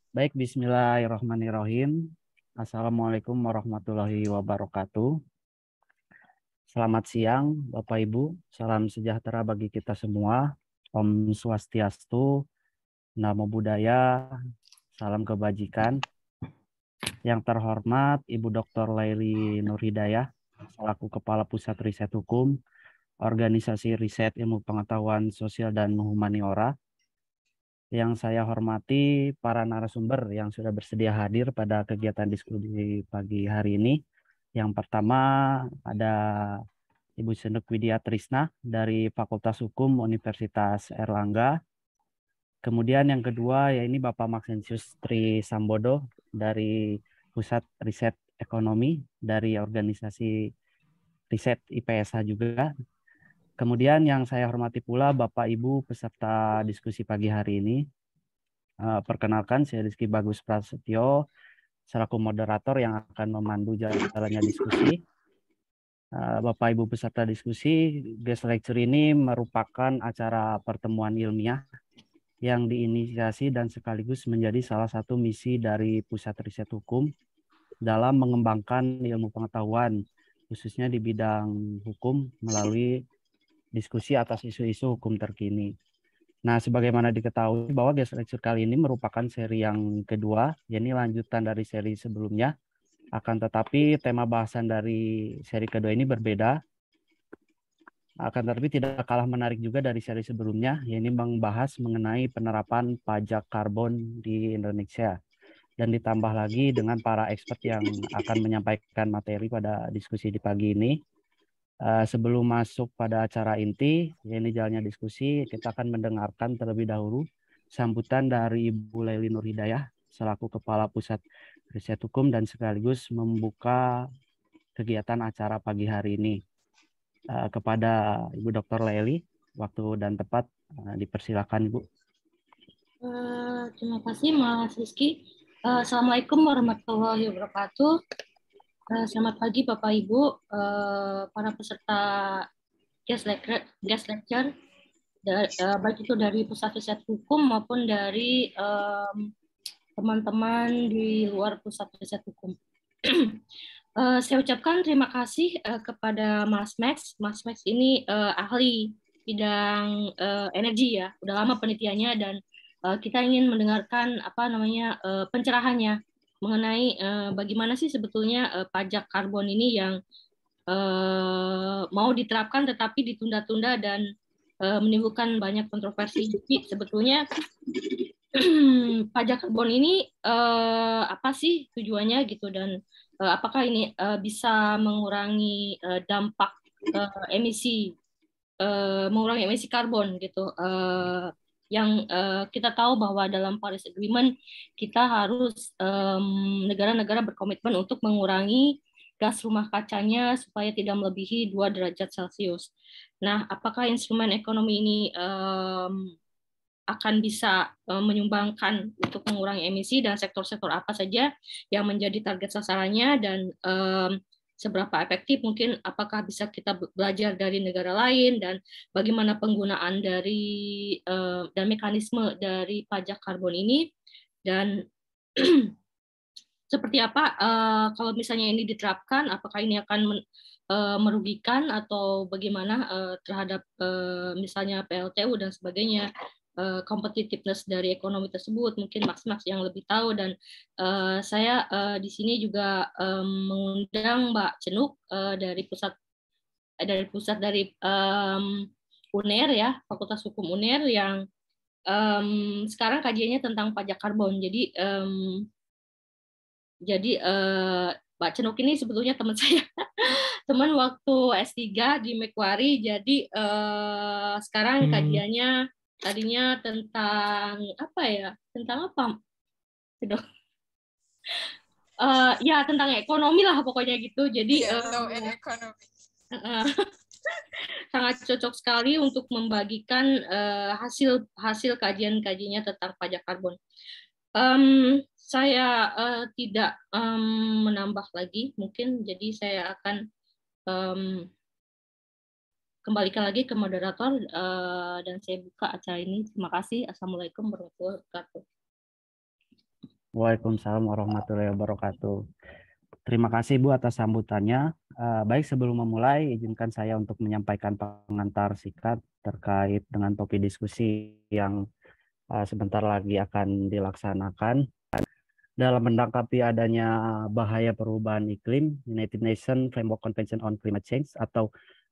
Baik, bismillahirrahmanirrahim. Assalamualaikum warahmatullahi wabarakatuh. Selamat siang, Bapak Ibu. Salam sejahtera bagi kita semua. Om Swastiastu, Namo Buddhaya, salam kebajikan. Yang terhormat Ibu Dr. Laili Nurhidayah, selaku Kepala Pusat Riset Hukum, Organisasi Riset Ilmu Pengetahuan Sosial dan Humaniora. Yang saya hormati para narasumber yang sudah bersedia hadir pada kegiatan diskusi pagi hari ini. Yang pertama ada Ibu Senuk Widya Trisna dari Fakultas Hukum Universitas Erlangga. Kemudian yang kedua ya ini Bapak Maxensius Tri Sambodo dari Pusat Riset Ekonomi dari organisasi riset IPSH juga. Kemudian yang saya hormati pula Bapak Ibu peserta diskusi pagi hari ini. Perkenalkan, saya Rizky Bagus Prasetyo, selaku moderator yang akan memandu jalannya diskusi. Bapak Ibu peserta diskusi, guest lecture ini merupakan acara pertemuan ilmiah yang diinisiasi dan sekaligus menjadi salah satu misi dari Pusat Riset Hukum dalam mengembangkan ilmu pengetahuan, khususnya di bidang hukum melalui diskusi atas isu-isu hukum terkini. Nah, sebagaimana diketahui bahwa guest lecture kali ini merupakan seri yang kedua, yakni lanjutan dari seri sebelumnya. Akan tetapi tema bahasan dari seri kedua ini berbeda. Akan tetapi tidak kalah menarik juga dari seri sebelumnya, yakni membahas mengenai penerapan pajak karbon di Indonesia. Dan ditambah lagi dengan para expert yang akan menyampaikan materi pada diskusi di pagi ini. Sebelum masuk pada acara inti, ini jalannya diskusi, kita akan mendengarkan terlebih dahulu sambutan dari Ibu Laili Nurhidayah selaku Kepala Pusat Riset Hukum dan sekaligus membuka kegiatan acara pagi hari ini. Kepada Ibu Dr. Laili, waktu dan tempat dipersilakan Ibu. Terima kasih Mas Rizky. Assalamualaikum warahmatullahi wabarakatuh. Selamat pagi Bapak Ibu, para peserta guest lecture, baik itu dari Pusat Riset Hukum maupun dari teman-teman di luar Pusat Riset Hukum. Saya ucapkan terima kasih kepada Mas Max. Mas Max ini ahli bidang energi ya, udah lama penelitiannya dan kita ingin mendengarkan pencerahannya mengenai bagaimana sih sebetulnya pajak karbon ini yang mau diterapkan tetapi ditunda-tunda dan menimbulkan banyak kontroversi. Jadi sebetulnya pajak karbon ini apa sih tujuannya gitu dan apakah ini bisa mengurangi dampak mengurangi emisi karbon gitu. Yang kita tahu bahwa dalam Paris Agreement kita harus negara-negara berkomitmen untuk mengurangi gas rumah kacanya supaya tidak melebihi 2 derajat Celcius. Nah, apakah instrumen ekonomi ini akan bisa menyumbangkan untuk mengurangi emisi dan sektor-sektor apa saja yang menjadi target sasarannya dan seberapa efektif, mungkin apakah bisa kita belajar dari negara lain dan bagaimana penggunaan dari dan mekanisme dari pajak karbon ini dan seperti apa kalau misalnya ini diterapkan, apakah ini akan merugikan atau bagaimana terhadap misalnya PLTU dan sebagainya, competitiveness dari ekonomi tersebut. Mungkin Mas yang lebih tahu dan saya di sini juga mengundang Mbak Cenuk dari pusat dari UNER ya, Fakultas Hukum UNER yang sekarang kajiannya tentang pajak karbon. Jadi Mbak Cenuk ini sebetulnya teman saya, teman waktu S3 di Macquarie. Jadi sekarang kajiannya tadinya tentang apa ya? Tentang apa? Ya tentang ekonomi lah pokoknya gitu. Jadi law and economy. Sangat cocok sekali untuk membagikan hasil kajian-kajiannya tentang pajak karbon. Saya tidak menambah lagi mungkin, jadi saya akan kembalikan lagi ke moderator dan saya buka acara ini. Terima kasih. Assalamualaikum warahmatullahi wabarakatuh. Waalaikumsalam warahmatullahi wabarakatuh. Terima kasih Bu atas sambutannya. Baik, sebelum memulai, izinkan saya untuk menyampaikan pengantar singkat terkait dengan topik diskusi yang sebentar lagi akan dilaksanakan. Dalam menanggapi adanya bahaya perubahan iklim, United Nations Framework Convention on Climate Change atau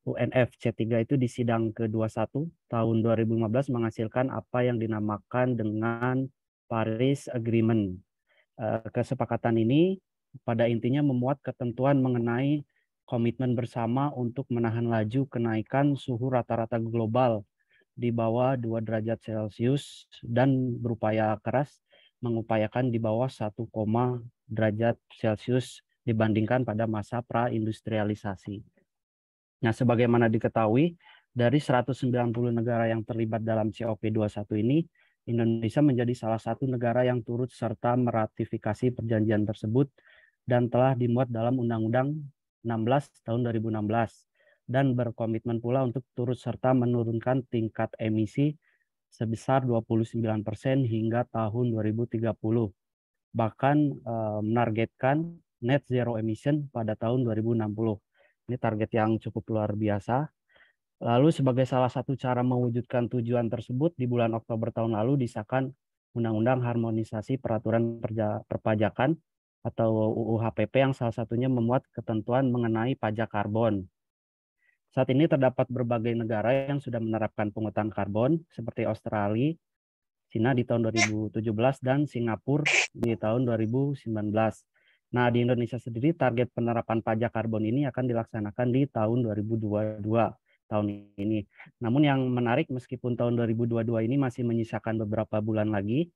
UNFC3 itu di sidang ke-21 tahun 2015 menghasilkan apa yang dinamakan dengan Paris Agreement. Kesepakatan ini pada intinya memuat ketentuan mengenai komitmen bersama untuk menahan laju kenaikan suhu rata-rata global di bawah 2 derajat Celcius dan berupaya keras mengupayakan di bawah 1, derajat Celcius dibandingkan pada masa pra-industrialisasi. Nah, sebagaimana diketahui, dari 190 negara yang terlibat dalam COP21 ini, Indonesia menjadi salah satu negara yang turut serta meratifikasi perjanjian tersebut dan telah dimuat dalam Undang-Undang 16 tahun 2016 dan berkomitmen pula untuk turut serta menurunkan tingkat emisi sebesar 29% hingga tahun 2030. Bahkan menargetkan net zero emission pada tahun 2060. Ini target yang cukup luar biasa. Lalu sebagai salah satu cara mewujudkan tujuan tersebut, di bulan Oktober tahun lalu disahkan Undang-Undang Harmonisasi Peraturan Perpajakan atau UU HPP yang salah satunya memuat ketentuan mengenai pajak karbon. Saat ini terdapat berbagai negara yang sudah menerapkan pungutan karbon seperti Australia, Cina di tahun 2017, dan Singapura di tahun 2019. Nah, di Indonesia sendiri target penerapan pajak karbon ini akan dilaksanakan di tahun 2022 tahun ini. Namun yang menarik meskipun tahun 2022 ini masih menyisakan beberapa bulan lagi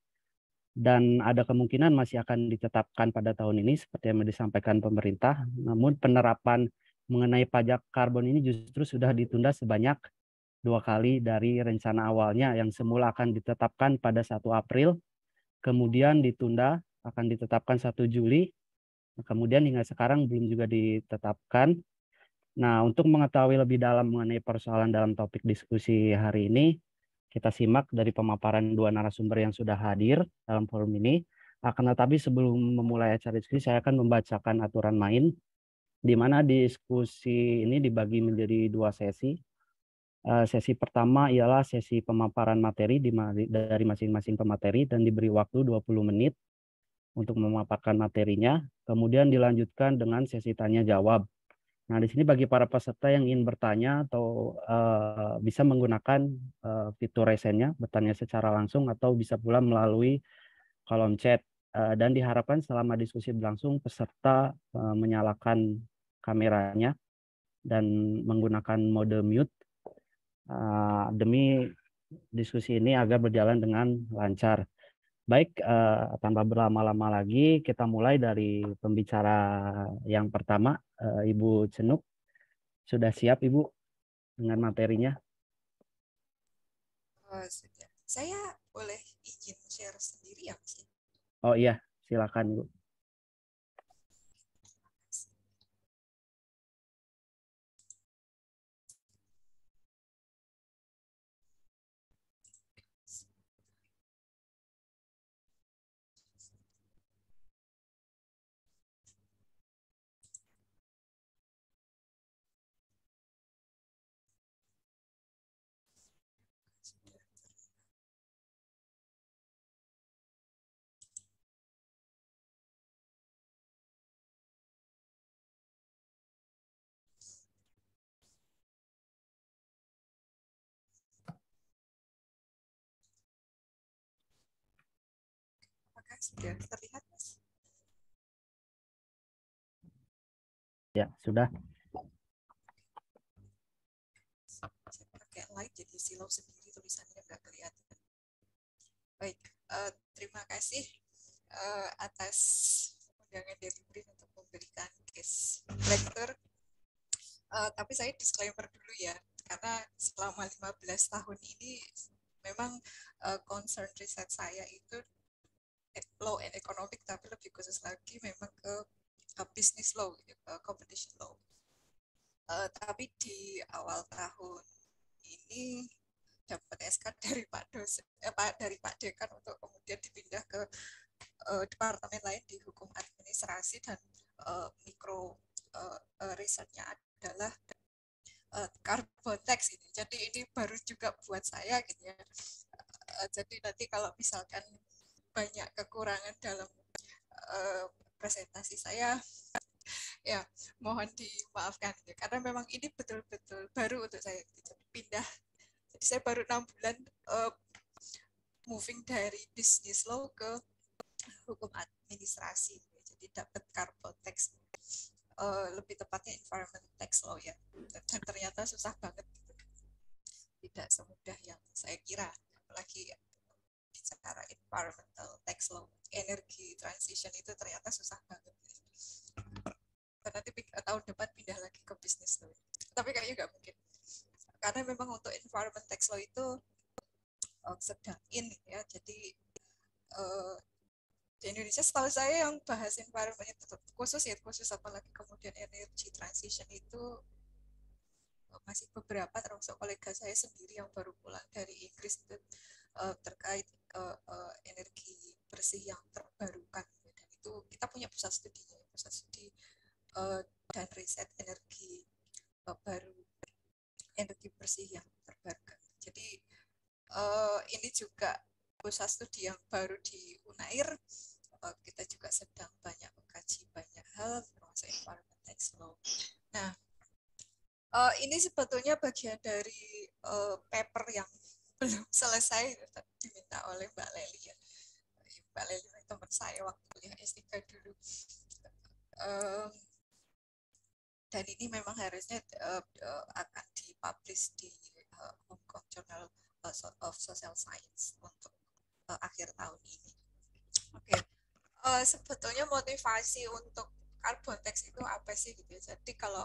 dan ada kemungkinan masih akan ditetapkan pada tahun ini seperti yang disampaikan pemerintah, namun penerapan mengenai pajak karbon ini justru sudah ditunda sebanyak 2 kali dari rencana awalnya yang semula akan ditetapkan pada 1 April, kemudian ditunda akan ditetapkan 1 Juli, kemudian hingga sekarang belum juga ditetapkan. Nah, untuk mengetahui lebih dalam mengenai persoalan dalam topik diskusi hari ini, kita simak dari pemaparan 2 narasumber yang sudah hadir dalam forum ini. Akan tetapi sebelum memulai acara diskusi, saya akan membacakan aturan main, di mana diskusi ini dibagi menjadi 2 sesi. Sesi pertama ialah sesi pemaparan materi dari masing-masing pemateri dan diberi waktu 20 menit untuk memaparkan materinya. Kemudian dilanjutkan dengan sesi tanya jawab. Nah, di sini bagi para peserta yang ingin bertanya atau bisa menggunakan fitur raise-nya, bertanya secara langsung atau bisa pula melalui kolom chat. Dan diharapkan selama diskusi berlangsung peserta menyalakan kameranya dan menggunakan mode mute demi diskusi ini agar berjalan dengan lancar. Baik, tanpa berlama-lama lagi, kita mulai dari pembicara yang pertama, Ibu Cenuk. Sudah siap, Ibu, dengan materinya? Sudah. Saya boleh izin share sendiri ya, Mas? Oh iya, silakan, Ibu. Apakah sudah terlihat, Mas? Ya, sudah. Saya pakai light jadi silau sendiri tulisannya nggak kelihatan. Baik, terima kasih atas undangan dari BRIN untuk memberikan case lecture. Tapi saya disclaimer dulu ya, karena selama 15 tahun ini memang concern riset saya itu law and economic, tapi lebih khusus lagi memang ke business law, competition law. Tapi di awal tahun ini dapat SK dari Pak Dekan untuk kemudian dipindah ke departemen lain di hukum administrasi dan mikro risetnya adalah carbon tax ini. Jadi ini baru juga buat saya gitu ya. Jadi nanti kalau misalkan banyak kekurangan dalam presentasi saya, ya mohon dimaafkan gitu. Karena memang ini betul-betul baru untuk saya gitu. Pindah. Jadi saya baru 6 bulan moving dari business law ke hukum administrasi. Jadi dapat carbon tax. Lebih tepatnya environment tax law ya. Dan ternyata susah banget gitu. Tidak semudah yang saya kira. Apalagi bicara environmental tax law, energi transition itu ternyata susah banget. Dan nanti tahun depan pindah lagi ke bisnis law. Tapi kayaknya nggak mungkin. Karena memang untuk environment tax law itu sedang in ya. Jadi di Indonesia setahu saya yang bahas environment itu khusus apalagi kemudian energy transition itu masih beberapa, termasuk kolega saya sendiri yang baru pulang dari Inggris itu terkait energi bersih yang terbarukan, dan itu kita punya pusat studi dan riset energi baru, energi bersih yang terbarukan. Jadi ini juga pusat studi yang baru di Unair. Kita juga sedang banyak mengkaji banyak hal termasuk environment tax law. Nah, ini sebetulnya bagian dari paper yang belum selesai diminta oleh Mbak Leli ya. Mbak Leli teman saya waktu kuliah S3 dulu. Dan ini memang harusnya akan dipublish di Hong Kong Journal of Social Science untuk akhir tahun ini. Oke. Sebetulnya motivasi untuk carbon tax itu apa sih gitu ya. Jadi kalau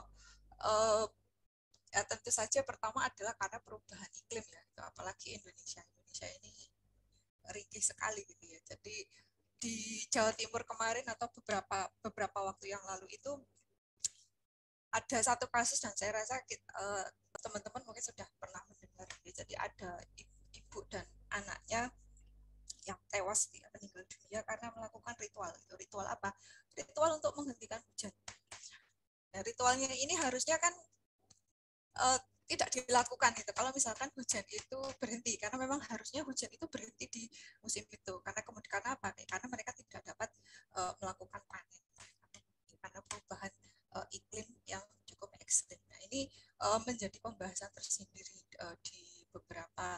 ya tentu saja pertama adalah karena perubahan iklim ya, gitu. Apalagi Indonesia ini ringkih sekali gitu ya. Jadi di Jawa Timur kemarin atau beberapa waktu yang lalu itu ada satu kasus, dan saya rasa teman-teman mungkin sudah pernah mendengar. Jadi ada ibu dan anaknya yang tewas, meninggal dunia karena melakukan ritual. Ritual apa? Ritual untuk menghentikan hujan. Nah, ritualnya ini harusnya kan tidak dilakukan itu kalau misalkan hujan itu berhenti, karena memang harusnya hujan itu berhenti di musim itu, karena apa? Karena mereka tidak dapat melakukan panen karena perubahan iklim yang cukup ekstrim. Nah, ini menjadi pembahasan tersendiri di beberapa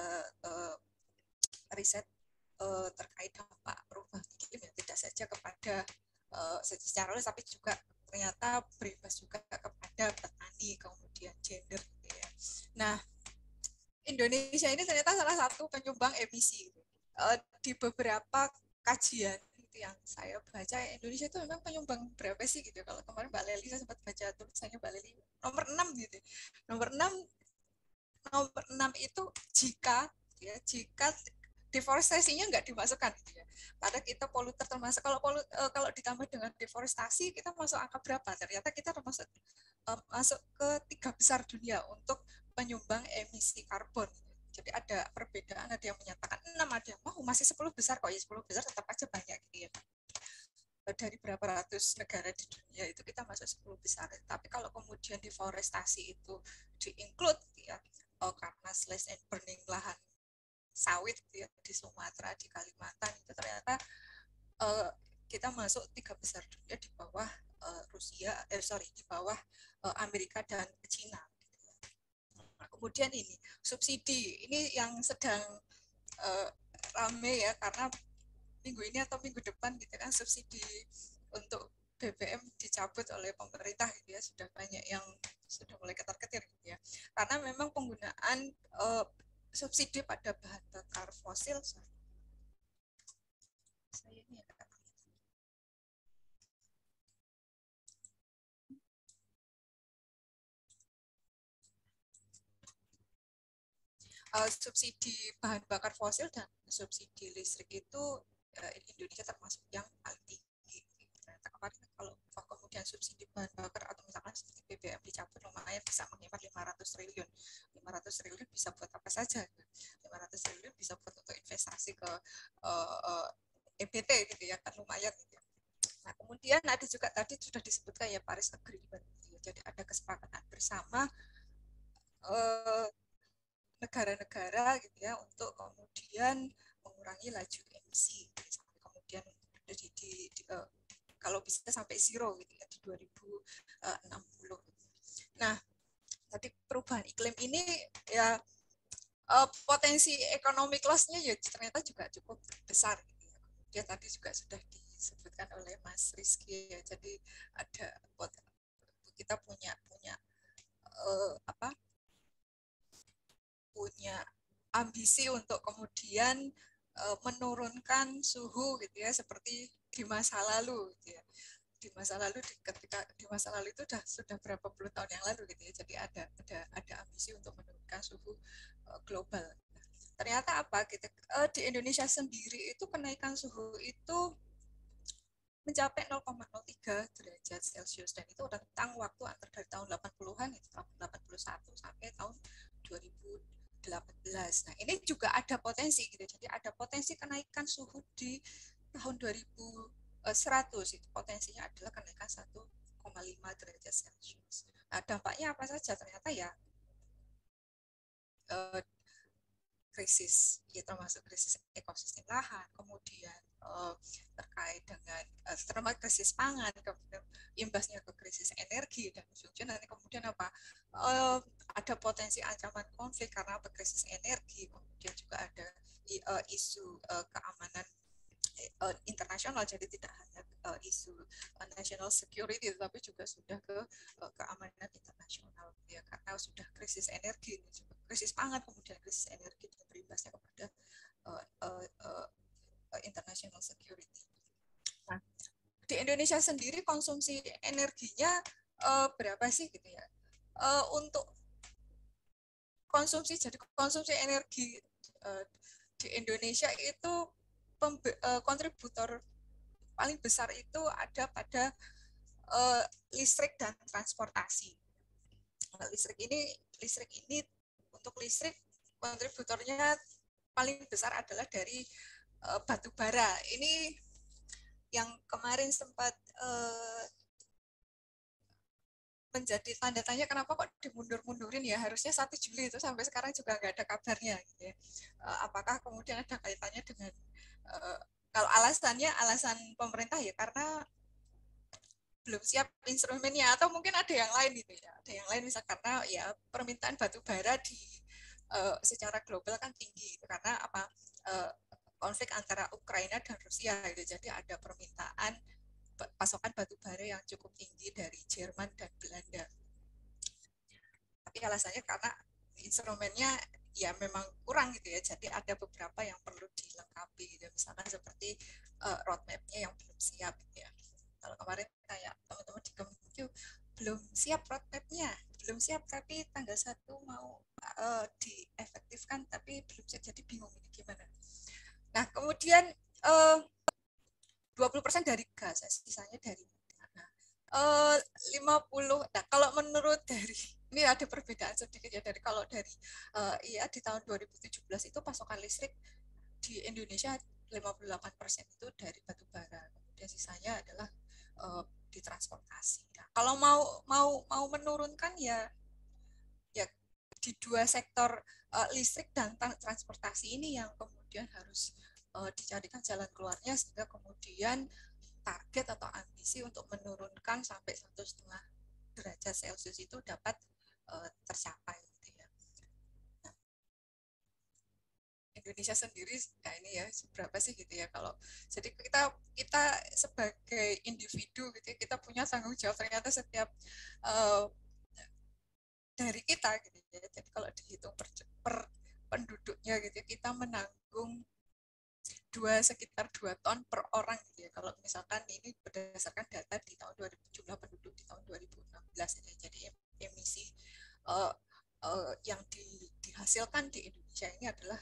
riset terkait dampak perubahan iklim, ya, tidak saja kepada secara luas, tapi juga ternyata berimbas juga kepada petani, kemudian gender gitu ya. Nah, Indonesia ini ternyata salah satu penyumbang emisi. Di beberapa kajian itu yang saya baca, Indonesia itu memang penyumbang berapa sih gitu. Kalau kemarin Mbak Leli, saya sempat baca tulisannya Mbak Leli, nomor 6 gitu. Nomor 6 itu jika deforestasinya nggak dimasukkan gitu ya. Karena kita poluter termasuk, kalau ditambah dengan deforestasi kita masuk angka berapa? Ternyata kita termasuk masuk ke 3 besar dunia untuk penyumbang emisi karbon. Jadi ada perbedaan, ada yang menyatakan 6, ada yang masih 10 besar kok ya, 10 besar tetap aja banyak gitu ya. Dari berapa ratus negara di dunia itu kita masuk 10 besar. Tapi kalau kemudian deforestasi itu di-include ya, karena slash and burning lahan sawit ya, di Sumatera, di Kalimantan, itu ternyata kita masuk 3 besar dunia di bawah di bawah Amerika dan Cina. Nah, kemudian ini subsidi, ini yang sedang rame ya, karena minggu ini atau minggu depan gitu kan, subsidi untuk BBM dicabut oleh pemerintah gitu ya, sudah banyak yang sudah mulai ketar-ketir gitu ya, karena memang penggunaan subsidi pada bahan bakar fosil. Saya ini subsidi bahan bakar fosil dan subsidi listrik itu Indonesia termasuk yang paling tinggi. Ternyata kemarin kalau kemudian subsidi bahan bakar atau misalkan seperti BBM dicabut, lumayan bisa menghemat 500 triliun. 500 triliun bisa buat apa saja? 500 triliun bisa buat untuk investasi ke EBT gitu ya, kan lumayan gitu ya. Nah, kemudian ada juga tadi sudah disebutkan ya Paris Agreement gitu ya. Jadi ada kesepakatan bersama negara-negara gitu ya untuk kemudian mengurangi laju emisi gitu, sampai kemudian kalau bisa sampai zero gitu ya di 2060. Nah, tadi perubahan iklim ini ya potensi economic loss-nya ya ternyata juga cukup besar gitu ya. Kemudian tadi juga sudah disebutkan oleh Mas Rizky ya. Jadi ada kita punya punya ambisi untuk kemudian menurunkan suhu gitu ya, seperti di masa lalu gitu ya. Di masa lalu ketika di masa lalu itu sudah berapa puluh tahun yang lalu gitu ya. Jadi ada ambisi untuk menurunkan suhu global. Ternyata apa kita di Indonesia sendiri itu kenaikan suhu itu mencapai 0,03 derajat Celcius, dan itu rentang waktu antar dari tahun 80-an itu tahun 81 sampai tahun 2018. Nah, ini juga ada potensi gitu. Jadi ada potensi kenaikan suhu di tahun 2100, itu potensinya adalah kenaikan 1,5 derajat Celcius. Nah, dampaknya apa saja? Ternyata ya krisis, ya termasuk krisis ekosistem lahan, kemudian terkait dengan termasuk krisis pangan, kemudian imbasnya ke krisis energi, dan ujungnya nanti kemudian apa ada potensi ancaman konflik karena apa, krisis energi, kemudian juga ada isu keamanan internasional, jadi tidak hanya isu national security, tapi juga sudah ke keamanan internasional ya, karena sudah krisis energi, krisis pangan, kemudian krisis energi, dan berimbasnya kepada international security. Nah, di Indonesia sendiri konsumsi energinya berapa sih gitu ya? Untuk konsumsi energi di Indonesia itu kontributor paling besar itu ada pada listrik dan transportasi. Nah, listrik ini untuk listrik kontributornya paling besar adalah dari batu bara. Ini yang kemarin sempat menjadi tanda tanya, kenapa kok dimundur-mundurin ya, harusnya 1 Juli itu, sampai sekarang juga nggak ada kabarnya gitu ya. Apakah kemudian ada kaitannya dengan kalau alasan pemerintah ya karena belum siap instrumennya, atau mungkin ada yang lain gitu ya, ada yang lain misal karena ya permintaan batu bara secara global kan tinggi gitu, karena apa konflik antara Ukraina dan Rusia gitu, jadi ada permintaan pasokan batu bara yang cukup tinggi dari Jerman dan Belanda. Tapi alasannya karena instrumennya ya memang kurang gitu ya, jadi ada beberapa yang perlu dilengkapi gitu, misalkan seperti roadmap-nya yang belum siap gitu ya. Kalau kemarin kayak teman-teman di Kemenku belum siap roadmap-nya, belum siap, tapi tanggal 1 mau diefektifkan tapi belum siap, jadi bingung ini gimana. Nah, kemudian 20% dari gas, sisanya dari 50. Nah, kalau menurut dari ini ada perbedaan sedikit ya, dari kalau dari di tahun 2017 itu pasokan listrik di Indonesia 58% itu dari batu bara, kemudian sisanya adalah di transportasi. Nah, kalau mau menurunkan ya di dua sektor listrik dan transportasi ini yang kemudian harus dicarikan jalan keluarnya, sehingga kemudian target atau ambisi untuk menurunkan sampai 1,5 derajat Celcius itu dapat tercapai gitu ya. Nah, Indonesia sendiri, nah ini ya seberapa sih gitu ya, kalau jadi kita sebagai individu gitu ya, kita punya tanggung jawab ternyata setiap dari kita gitu ya. Jadi kalau dihitung per penduduknya gitu ya, kita menanggung sekitar 2 ton per orang gitu ya. Kalau misalkan ini berdasarkan data di tahun 2000, jumlah penduduk di tahun 2016 ya. Jadi emisi yang dihasilkan di Indonesia ini adalah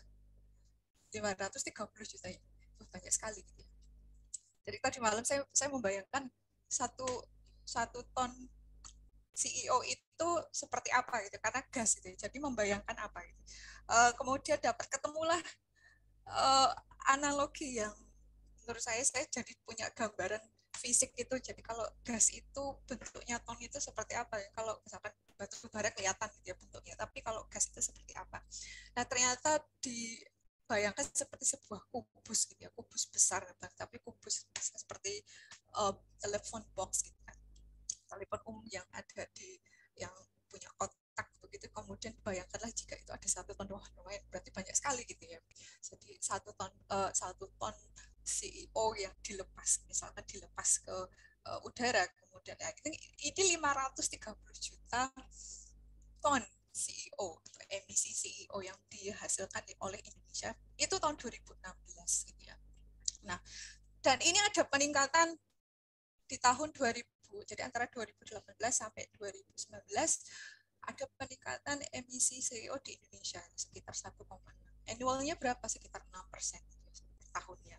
530 juta ya. Itu banyak sekali gitu ya. Jadi tadi malam saya membayangkan satu ton CEO itu seperti apa gitu, karena gas gitu ya. Jadi membayangkan apa gitu. Kemudian dapat ketemulah analogi yang menurut saya jadi punya gambaran fisik itu. Jadi kalau gas itu bentuknya ton itu seperti apa ya? Kalau misalkan batu bara kelihatan gitu ya bentuknya, tapi kalau gas itu seperti apa? Nah ternyata dibayangkan seperti sebuah kubus gitu ya, kubus besar, tapi kubus seperti telepon box gitu kan, telepon umum yang ada di yang punya kotak begitu. Kemudian bayangkanlah jika itu ada 1 ton, wah lumayan berarti banyak sekali gitu ya. Jadi 1 ton CEO yang dilepas, misalkan dilepas ke udara, kemudian ya, ini 530 juta ton CEO, emisi CEO yang dihasilkan oleh Indonesia itu tahun 2016 gitu ya. Nah, dan ini ada peningkatan di tahun 2000, jadi antara 2018 sampai 2019 ada peningkatan emisi CO di Indonesia sekitar 1,6. Annualnya berapa? Sekitar 6% per tahunnya.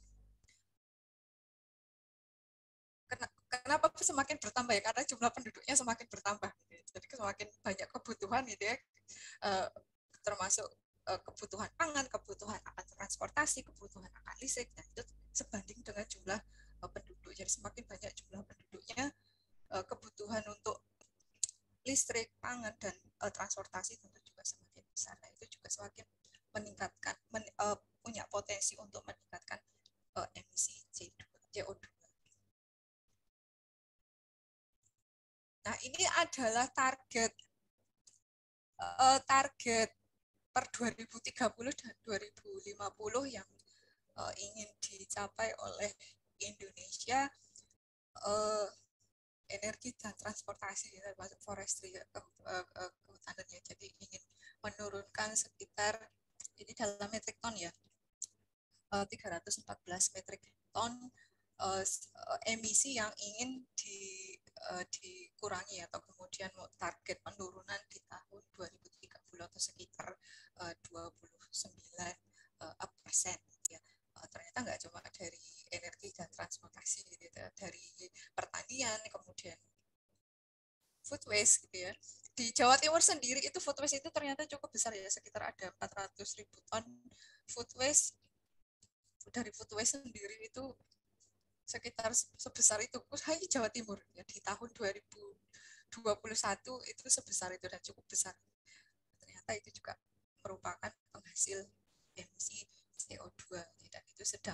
Kenapa semakin bertambah ya? Karena jumlah penduduknya semakin bertambah. Gitu ya. Jadi semakin banyak kebutuhan gitu ya, termasuk kebutuhan pangan, kebutuhan akan transportasi, kebutuhan akan listrik, dan itu sebanding dengan jumlah penduduk. Jadi semakin banyak jumlah penduduknya, kebutuhan untuk listrik, pangan, dan transportasi tentu juga semakin besar. Nah, itu juga semakin meningkatkan, punya potensi untuk meningkatkan emisi CO2. Nah, ini adalah target per 2030 dan 2050 yang ingin dicapai oleh Indonesia. Energi dan transportasi, termasuk forestry, kehutanannya. Jadi ingin menurunkan sekitar, ini dalam metrik ton ya, 314 metrik ton emisi yang ingin dikurangi, atau kemudian target penurunan di tahun 2030 atau sekitar 29%. Ya. Ternyata nggak cuma dari energi dan transportasi, gitu, dari pertanian, kemudian food waste gitu ya. Di Jawa Timur sendiri itu food waste itu ternyata cukup besar ya, sekitar ada 400.000 ton food waste. Dari food waste sendiri itu sekitar sebesar itu hanya Jawa Timur ya, di tahun 2021 itu sebesar itu dan cukup besar. Ternyata itu juga merupakan penghasil emisi CO2 dan itu sedang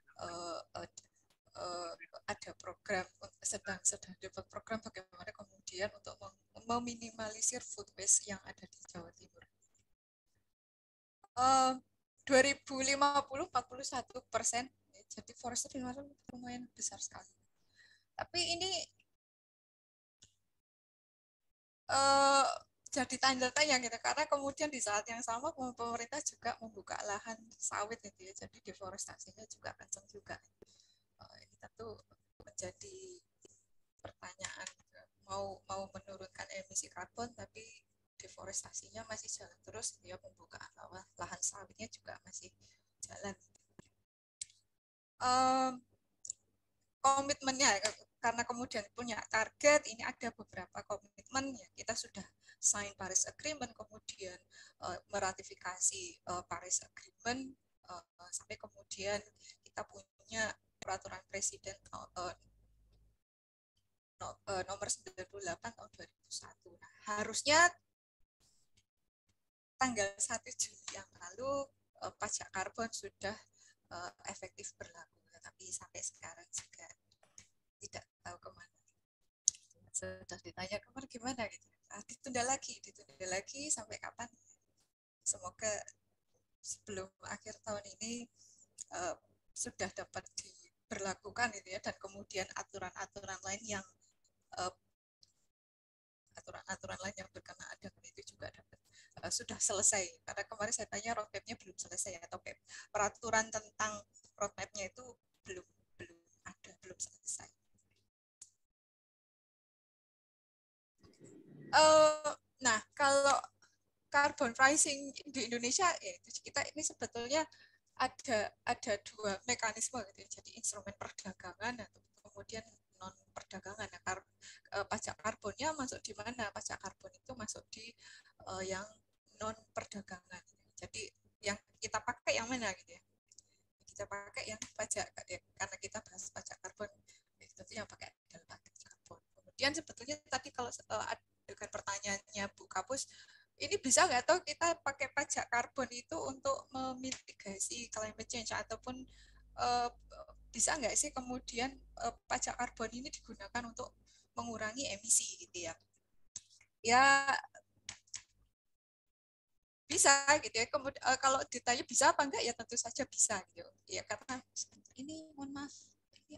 ada program, sedang develop program bagaimana kemudian untuk meminimalisir food waste yang ada di Jawa Timur. 2050 41%, jadi forestry lumayan besar sekali. Tapi ini jadi tanda tanya gitu, karena kemudian di saat yang sama pemerintah juga membuka lahan sawit gitu ya, jadi deforestasinya juga kencang juga. Ini tentu menjadi pertanyaan, mau menurunkan emisi karbon tapi deforestasinya masih jalan terus, ya pembukaan lahan sawitnya juga masih jalan. Komitmennya, karena kemudian punya target, ini ada beberapa komitmen ya, kita sudah sign Paris Agreement, kemudian meratifikasi Paris Agreement, sampai kemudian kita punya peraturan presiden nomor 98 tahun 2001. Nah, harusnya tanggal 1 Juli yang lalu pajak karbon sudah efektif berlaku, tapi sampai sekarang juga tidak tahu kemana. Sudah ditanya kemana gimana gitu, ditunda lagi sampai kapan? Semoga sebelum akhir tahun ini sudah dapat diberlakukan gitu ya, dan kemudian aturan-aturan lain yang berkenaan dengan itu juga dapat sudah selesai. Karena kemarin saya tanya roadmap-nya belum selesai, atau peraturan tentang roadmap-nya itu belum ada, belum selesai. Nah, kalau carbon pricing di Indonesia, ya kita ini sebetulnya ada dua mekanisme gitu ya. Jadi instrumen perdagangan atau kemudian non perdagangan. Nah, pajak karbonnya masuk di mana? Pajak karbon itu masuk di yang non perdagangan. Jadi yang kita pakai yang mana gitu ya? kita pakai yang pajak, karena kita bahas pajak karbon, tentu yang pakai adalah pajak karbon. Kemudian sebetulnya tadi kalau dengan pertanyaannya Bu Kapus, ini bisa nggak tahu kita pakai pajak karbon itu untuk memitigasi climate change, ataupun bisa nggak sih kemudian pajak karbon ini digunakan untuk mengurangi emisi gitu ya? Ya bisa gitu ya. Kemudian kalau ditanya bisa apa enggak, ya tentu saja bisa gitu ya, karena ini mohon maaf ini,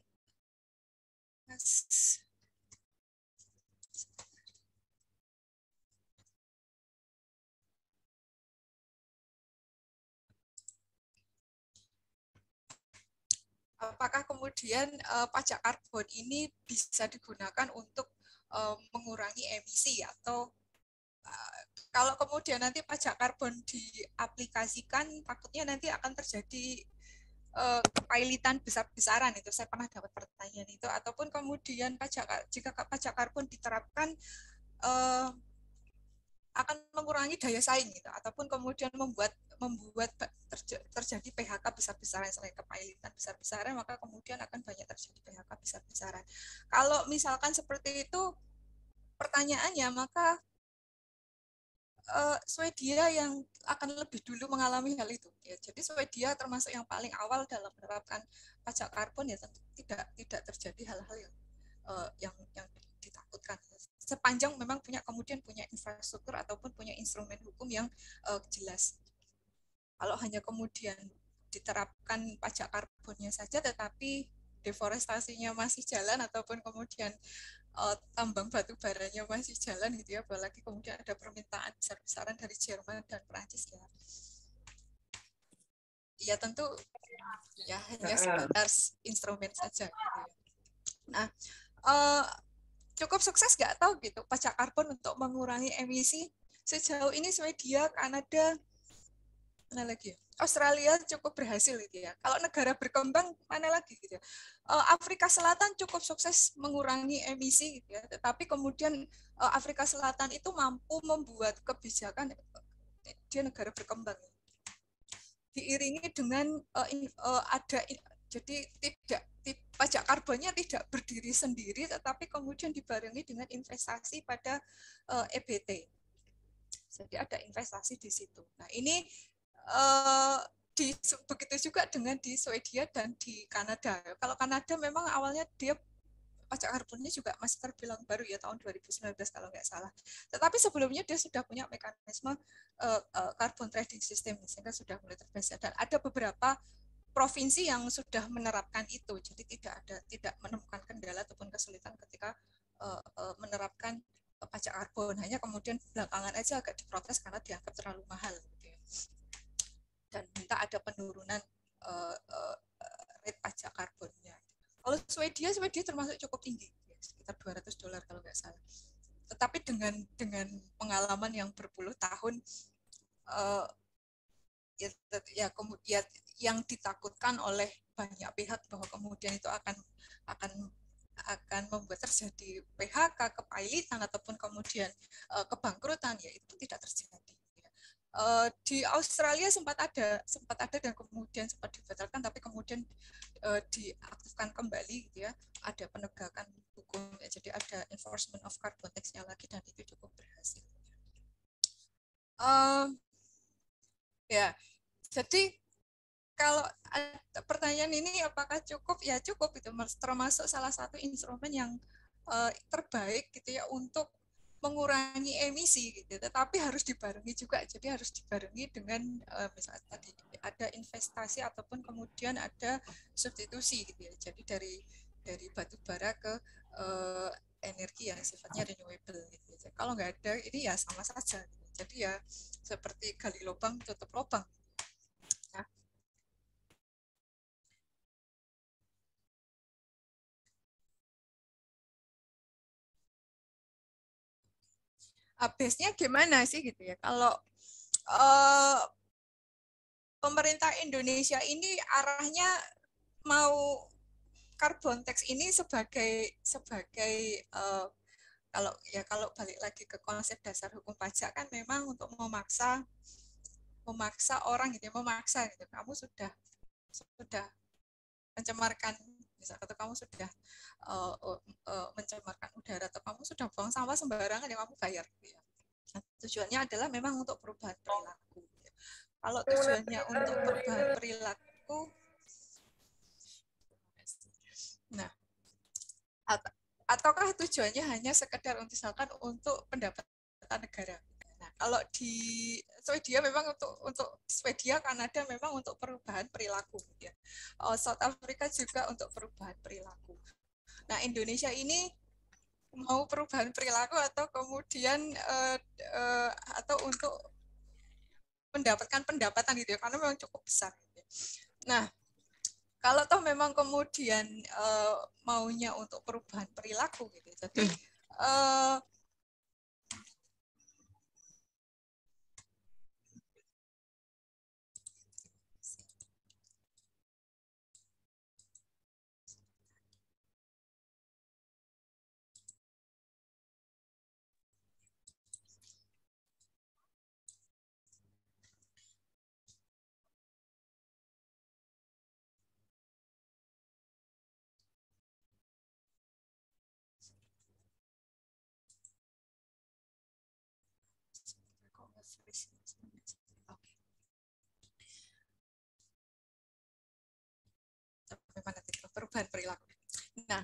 Mas. Apakah kemudian pajak karbon ini bisa digunakan untuk mengurangi emisi, atau kalau kemudian nanti pajak karbon diaplikasikan, takutnya nanti akan terjadi kepailitan besar-besaran. Itu saya pernah dapat pertanyaan itu. Ataupun kemudian jika pajak karbon diterapkan akan mengurangi daya saing gitu, ataupun kemudian membuat terjadi PHK besar-besaran. Selain kepailitan besar-besaran, maka kemudian akan banyak terjadi PHK besar-besaran. Kalau misalkan seperti itu pertanyaannya, maka Swedia yang akan lebih dulu mengalami hal itu. Ya, jadi Swedia termasuk yang paling awal dalam menerapkan pajak karbon, ya tentu tidak terjadi hal-hal yang ditakutkan. Sepanjang memang kemudian punya infrastruktur ataupun punya instrumen hukum yang jelas. Kalau hanya kemudian diterapkan pajak karbonnya saja, tetapi deforestasinya masih jalan, ataupun kemudian tambang batu baranya masih jalan gitu ya, apalagi kemudian ada permintaan besar-besaran dari Jerman dan Prancis ya tentu ya hanya sebatas instrumen saja gitu ya. Nah, cukup sukses nggak tahu gitu pajak karbon untuk mengurangi emisi. Sejauh ini Swedia, Kanada, mana lagi ya? Australia cukup berhasil gitu ya. Kalau negara berkembang mana lagi gitu ya. Afrika Selatan cukup sukses mengurangi emisi gitu ya. Tetapi kemudian Afrika Selatan itu mampu membuat kebijakan, dia negara berkembang. Diiringi dengan jadi pajak karbonnya tidak berdiri sendiri, tetapi kemudian dibarengi dengan investasi pada EBT. Jadi ada investasi di situ. Nah ini begitu juga dengan di Swedia dan di Kanada. Kalau Kanada memang awalnya dia pajak karbonnya juga masih terbilang baru ya, tahun 2019 kalau nggak salah. Tetapi sebelumnya dia sudah punya mekanisme carbon trading system, sehingga sudah mulai terbiasa. Dan ada beberapa provinsi yang sudah menerapkan itu, jadi tidak menemukan kendala ataupun kesulitan ketika menerapkan pajak karbon. Hanya kemudian belakangan aja agak diprotes karena dianggap terlalu mahal gitu ya. Dan minta ada penurunan rate pajak karbonnya. Kalau Swedia termasuk cukup tinggi, sekitar $200 kalau nggak salah. Tetapi dengan pengalaman yang berpuluh tahun, kemudian yang ditakutkan oleh banyak pihak bahwa kemudian itu akan membuat terjadi PHK, kepailitan, ataupun kemudian kebangkrutan, ya itu tidak terjadi. Di Australia sempat ada dan kemudian sempat dibatalkan, tapi kemudian diaktifkan kembali gitu ya, ada penegakan hukum ya, jadi ada enforcement of carbon tax-nya lagi, dan itu cukup berhasil. Ya, jadi kalau pertanyaan ini apakah cukup, ya cukup, itu termasuk salah satu instrumen yang terbaik gitu ya untuk mengurangi emisi gitu. Tetapi harus dibarengi juga, jadi harus dibarengi dengan misalnya tadi ada investasi ataupun kemudian ada substitusi gitu ya. Jadi dari batu bara ke energi yang sifatnya renewable gitu. Jadi kalau nggak ada ini ya sama saja. Gitu. Jadi ya seperti gali lubang tutup lubang. Nah, base-nya gimana sih gitu ya? Kalau pemerintah Indonesia ini arahnya mau carbon tax ini sebagai kalau balik lagi ke konsep dasar hukum pajak kan memang untuk memaksa orang gitu, memaksa gitu. Kamu sudah sudah mencemarkan, misalnya atau kamu sudah mencemarkan udara, atau kamu sudah buang sampah sembarangan, yang kamu bayar. Gitu ya. Nah, tujuannya adalah memang untuk perubahan perilaku. Gitu ya. Kalau tujuannya untuk perubahan perilaku, nah, ataukah tujuannya hanya sekedar misalkan untuk pendapatan negara? Nah, kalau di Swedia memang untuk Swedia, Kanada memang untuk perubahan perilaku, ya. South Africa juga untuk perubahan perilaku. Nah, Indonesia ini mau perubahan perilaku atau kemudian atau untuk mendapatkan pendapatan gitu ya, karena memang cukup besar. Gitu ya. Nah, kalau toh memang kemudian maunya untuk perubahan perilaku gitu, jadi perubahan perilaku. Nah,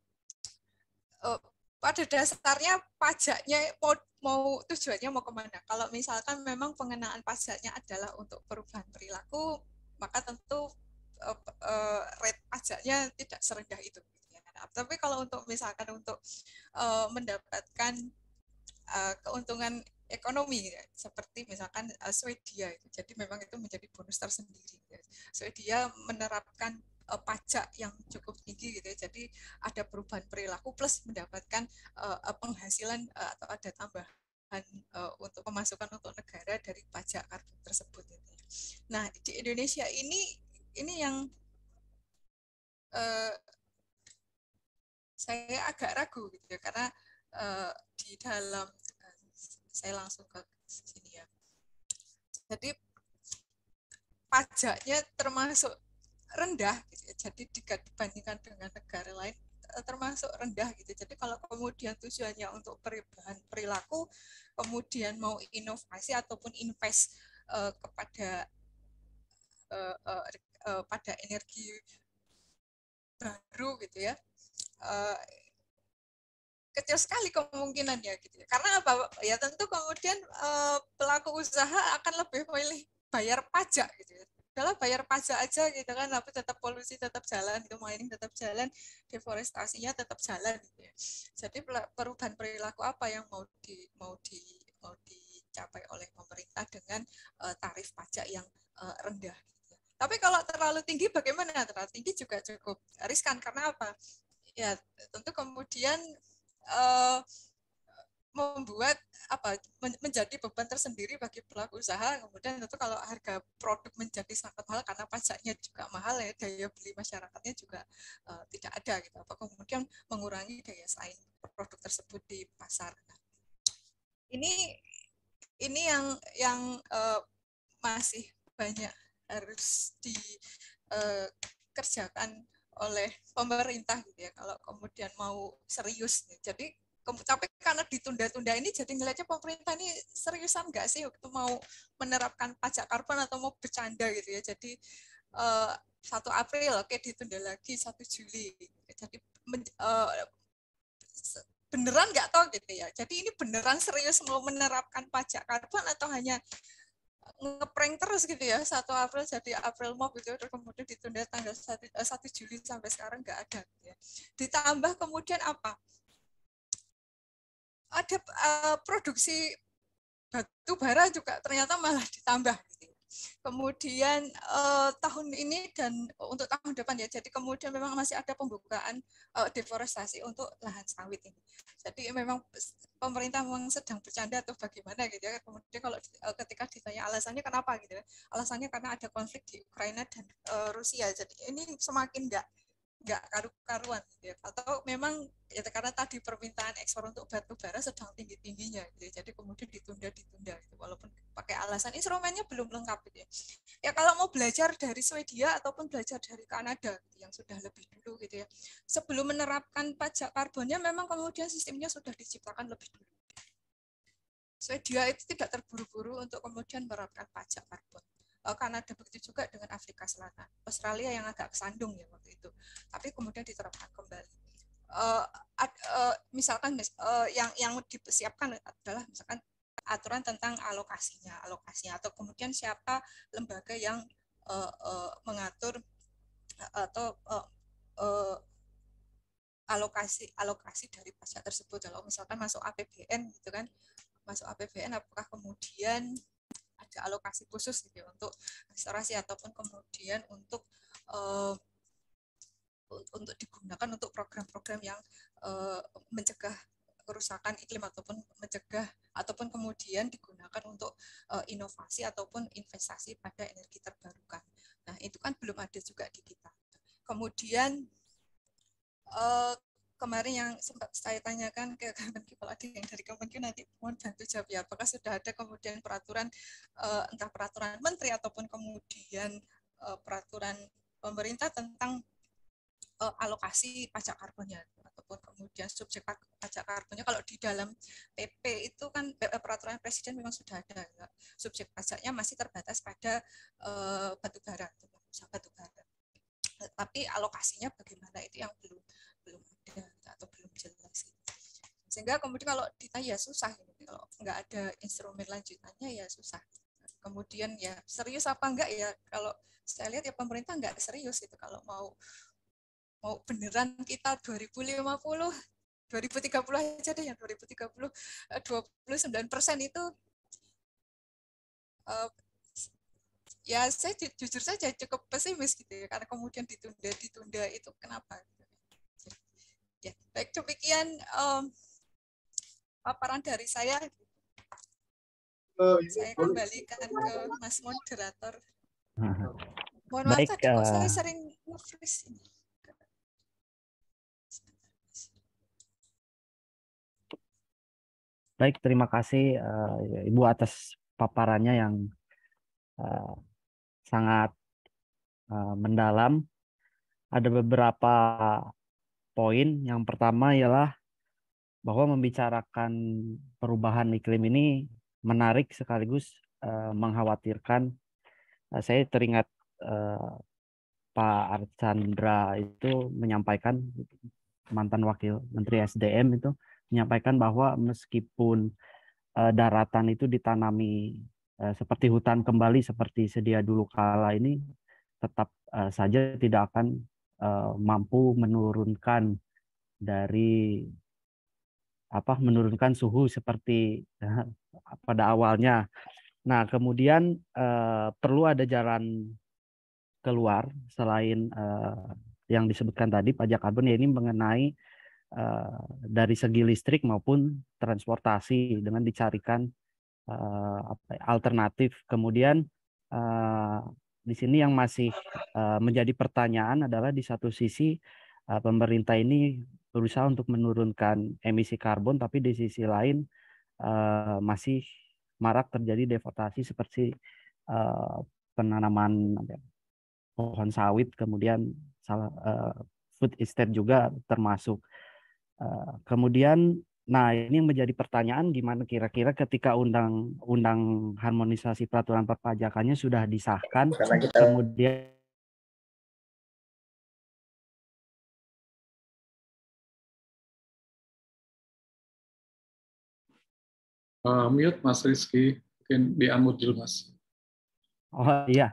pada dasarnya pajaknya mau tujuannya mau kemana? Kalau misalkan memang pengenaan pajaknya adalah untuk perubahan perilaku, maka tentu rate pajaknya tidak serendah itu. Tapi kalau untuk misalkan untuk mendapatkan keuntungan ekonomi, seperti misalkan Swedia, jadi memang itu menjadi bonus tersendiri. Swedia menerapkan pajak yang cukup tinggi gitu ya, jadi ada perubahan perilaku plus mendapatkan penghasilan atau ada tambahan untuk pemasukan untuk negara dari pajak karbon tersebut gitu ya. Nah, di Indonesia ini yang saya agak ragu gitu ya, karena di dalam saya langsung ke sini ya. Jadi pajaknya termasuk rendah gitu ya. Jadi jika dibandingkan dengan negara lain termasuk rendah gitu. Jadi kalau kemudian tujuannya untuk perubahan perilaku, kemudian mau inovasi ataupun invest kepada pada energi baru gitu ya, kecil sekali kemungkinannya gitu ya. Karena apa? Ya tentu kemudian pelaku usaha akan lebih memilih bayar pajak gitu ya. Adalah bayar pajak aja gitu kan, tapi tetap polusi tetap jalan, itu mining tetap jalan, deforestasinya tetap jalan gitu ya. Jadi perubahan perilaku apa yang mau dicapai oleh pemerintah dengan tarif pajak yang rendah gitu ya. Tapi kalau terlalu tinggi bagaimana? Terlalu tinggi juga cukup riskan, karena apa? Ya tentu kemudian membuat menjadi beban tersendiri bagi pelaku usaha. Kemudian tentu kalau harga produk menjadi sangat mahal karena pajaknya juga mahal ya, daya beli masyarakatnya juga tidak ada gitu. Apa kemudian mengurangi daya saing produk tersebut di pasar. Nah, ini yang masih banyak harus dikerjakan oleh pemerintah gitu ya, kalau kemudian mau serius. Jadi tapi karena ditunda-tunda ini jadi ngelihatnya pemerintah ini seriusan nggak sih waktu mau menerapkan pajak karbon atau mau bercanda gitu ya. Jadi 1 April oke ditunda lagi 1 Juli. Jadi beneran nggak tahu gitu ya. Jadi ini beneran serius mau menerapkan pajak karbon atau hanya ngeprank terus gitu ya, 1 April jadi April Mop gitu, terus kemudian ditunda tanggal 1 Juli sampai sekarang nggak ada gitu ya. Ditambah kemudian apa? Ada produksi batu bara juga ternyata malah ditambah gitu. Kemudian tahun ini dan untuk tahun depan ya, jadi kemudian memang masih ada pembukaan deforestasi untuk lahan sawit ini. Jadi memang pemerintah memang sedang bercanda atau bagaimana gitu ya. Kemudian kalau ketika ditanya alasannya kenapa gitu ya, alasannya karena ada konflik di Ukraina dan Rusia. Jadi ini semakin nggak karu-karuan gitu ya. Atau memang ya karena tadi permintaan ekspor untuk batu bara sedang tinggi-tingginya gitu ya. Jadi kemudian ditunda gitu, walaupun pakai alasan instrumennya belum lengkap gitu ya. Ya kalau mau belajar dari Swedia ataupun belajar dari Kanada gitu, yang sudah lebih dulu gitu ya. Sebelum menerapkan pajak karbonnya memang kemudian sistemnya sudah diciptakan lebih dulu. Swedia itu tidak terburu-buru untuk kemudian menerapkan pajak karbon. Kanada begitu juga dengan Afrika Selatan. Australia yang agak kesandung ya waktu itu, tapi kemudian diterapkan kembali. Misalkan yang dipersiapkan adalah misalkan aturan tentang alokasinya, atau kemudian siapa lembaga yang mengatur atau alokasi dari pajak tersebut. Kalau misalkan masuk APBN gitu kan, masuk APBN apakah kemudian ada alokasi khusus gitu untuk restorasi ataupun kemudian untuk digunakan untuk program-program yang mencegah kerusakan iklim ataupun kemudian digunakan untuk inovasi ataupun investasi pada energi terbarukan. Nah, itu kan belum ada juga di kita. Kemudian kemarin yang sempat saya tanyakan ke Kemenku, kalau ada yang dari Kemenku nanti mohon bantu jawab ya, apakah sudah ada kemudian peraturan entah peraturan menteri ataupun kemudian peraturan pemerintah tentang alokasi pajak karbonnya ataupun kemudian subjek pajak karbonnya. Kalau di dalam PP itu kan peraturan presiden memang sudah ada ya. Subjek pajaknya masih terbatas pada batu bara, tapi alokasinya bagaimana itu yang belum ada atau belum jelas. Sehingga kemudian kalau ditanya ya susah, kalau nggak ada instrumen lanjutannya ya susah. Kemudian ya serius apa enggak ya, kalau saya lihat ya pemerintah nggak serius itu kalau mau beneran kita 2050 2030 aja deh yang 2030 29% itu ya saya jujur saja cukup pesimis gitu ya, karena kemudian ditunda itu kenapa? Ya, baik, demikian paparan dari saya. Saya kembalikan ke Mas Moderator. Mohon maaf tadi kok saya sering nge-freeze ini. Baik, terima kasih Ibu atas paparannya yang sangat mendalam. Ada beberapa poin. Yang pertama ialah bahwa membicarakan perubahan iklim ini menarik sekaligus mengkhawatirkan. Saya teringat Pak Archandra itu menyampaikan, mantan Wakil Menteri SDM itu menyampaikan bahwa meskipun daratan itu ditanami seperti hutan kembali seperti sedia dulu kala ini, tetap saja tidak akan mampu menurunkan suhu seperti pada awalnya. Nah, kemudian perlu ada jalan keluar selain yang disebutkan tadi pajak karbon, ya ini mengenai dari segi listrik maupun transportasi dengan dicarikan alternatif. Kemudian di sini yang masih menjadi pertanyaan adalah di satu sisi pemerintah ini berusaha untuk menurunkan emisi karbon, tapi di sisi lain masih marak terjadi deforestasi seperti penanaman pohon sawit, kemudian food estate juga termasuk. Kemudian, nah ini yang menjadi pertanyaan, gimana kira-kira ketika undang harmonisasi peraturan perpajakannya sudah disahkan, kemudian Mute Mas Rizky, mungkin di-unmute dulu Mas. Oh iya.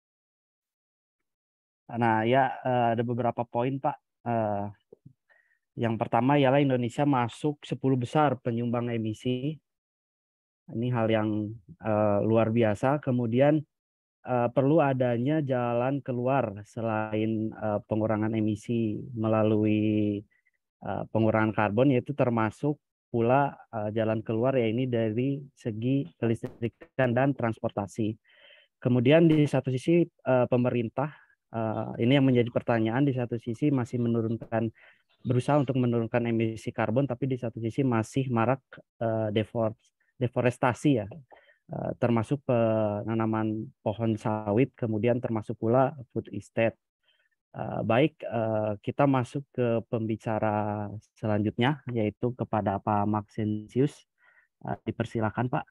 Nah ya, ada beberapa poin Pak. Yang pertama ialah Indonesia masuk 10 besar penyumbang emisi. Ini hal yang luar biasa. Kemudian perlu adanya jalan keluar selain pengurangan emisi melalui pengurangan karbon, yaitu termasuk pula jalan keluar ya ini dari segi kelistrikan dan transportasi. Kemudian di satu sisi pemerintah Ini yang menjadi pertanyaan, di satu sisi masih berusaha untuk menurunkan emisi karbon, tapi di satu sisi masih marak deforestasi ya, termasuk penanaman pohon sawit, kemudian termasuk pula food estate. Baik, kita masuk ke pembicara selanjutnya, yaitu kepada Pak Maxensius. Dipersilakan, Pak.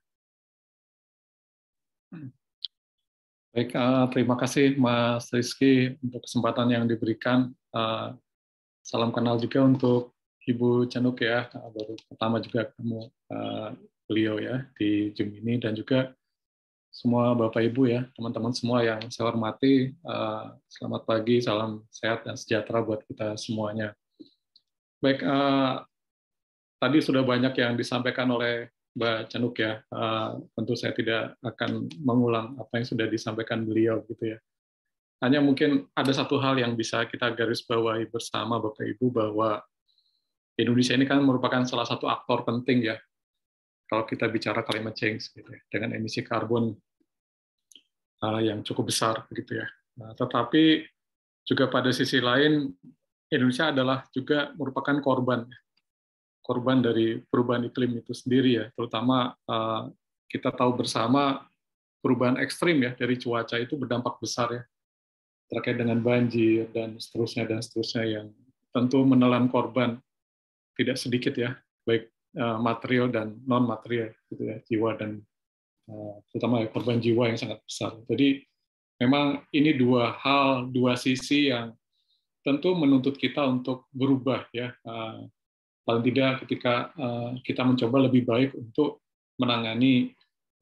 Baik, terima kasih Mas Rizky untuk kesempatan yang diberikan. Salam kenal juga untuk Ibu Canuk ya, baru pertama juga ketemu beliau ya di Zoom ini, dan juga semua Bapak Ibu ya, teman-teman semua yang saya hormati. Selamat pagi, salam sehat dan sejahtera buat kita semuanya. Baik, tadi sudah banyak yang disampaikan oleh Mbak Canuk ya, tentu saya tidak akan mengulang apa yang sudah disampaikan beliau gitu ya. Hanya mungkin ada satu hal yang bisa kita garis bawahi bersama Bapak Ibu, bahwa Indonesia ini kan merupakan salah satu aktor penting ya kalau kita bicara climate change gitu ya, dengan emisi karbon yang cukup besar gitu ya. Tetapi juga pada sisi lain Indonesia adalah juga merupakan korban dari perubahan iklim itu sendiri ya, terutama kita tahu bersama perubahan ekstrim ya dari cuaca itu berdampak besar ya, terkait dengan banjir dan seterusnya yang tentu menelan korban tidak sedikit ya, baik material dan non material gitu ya, jiwa dan terutama korban jiwa yang sangat besar. Jadi memang ini dua sisi yang tentu menuntut kita untuk berubah ya. Paling tidak ketika kita mencoba lebih baik untuk menangani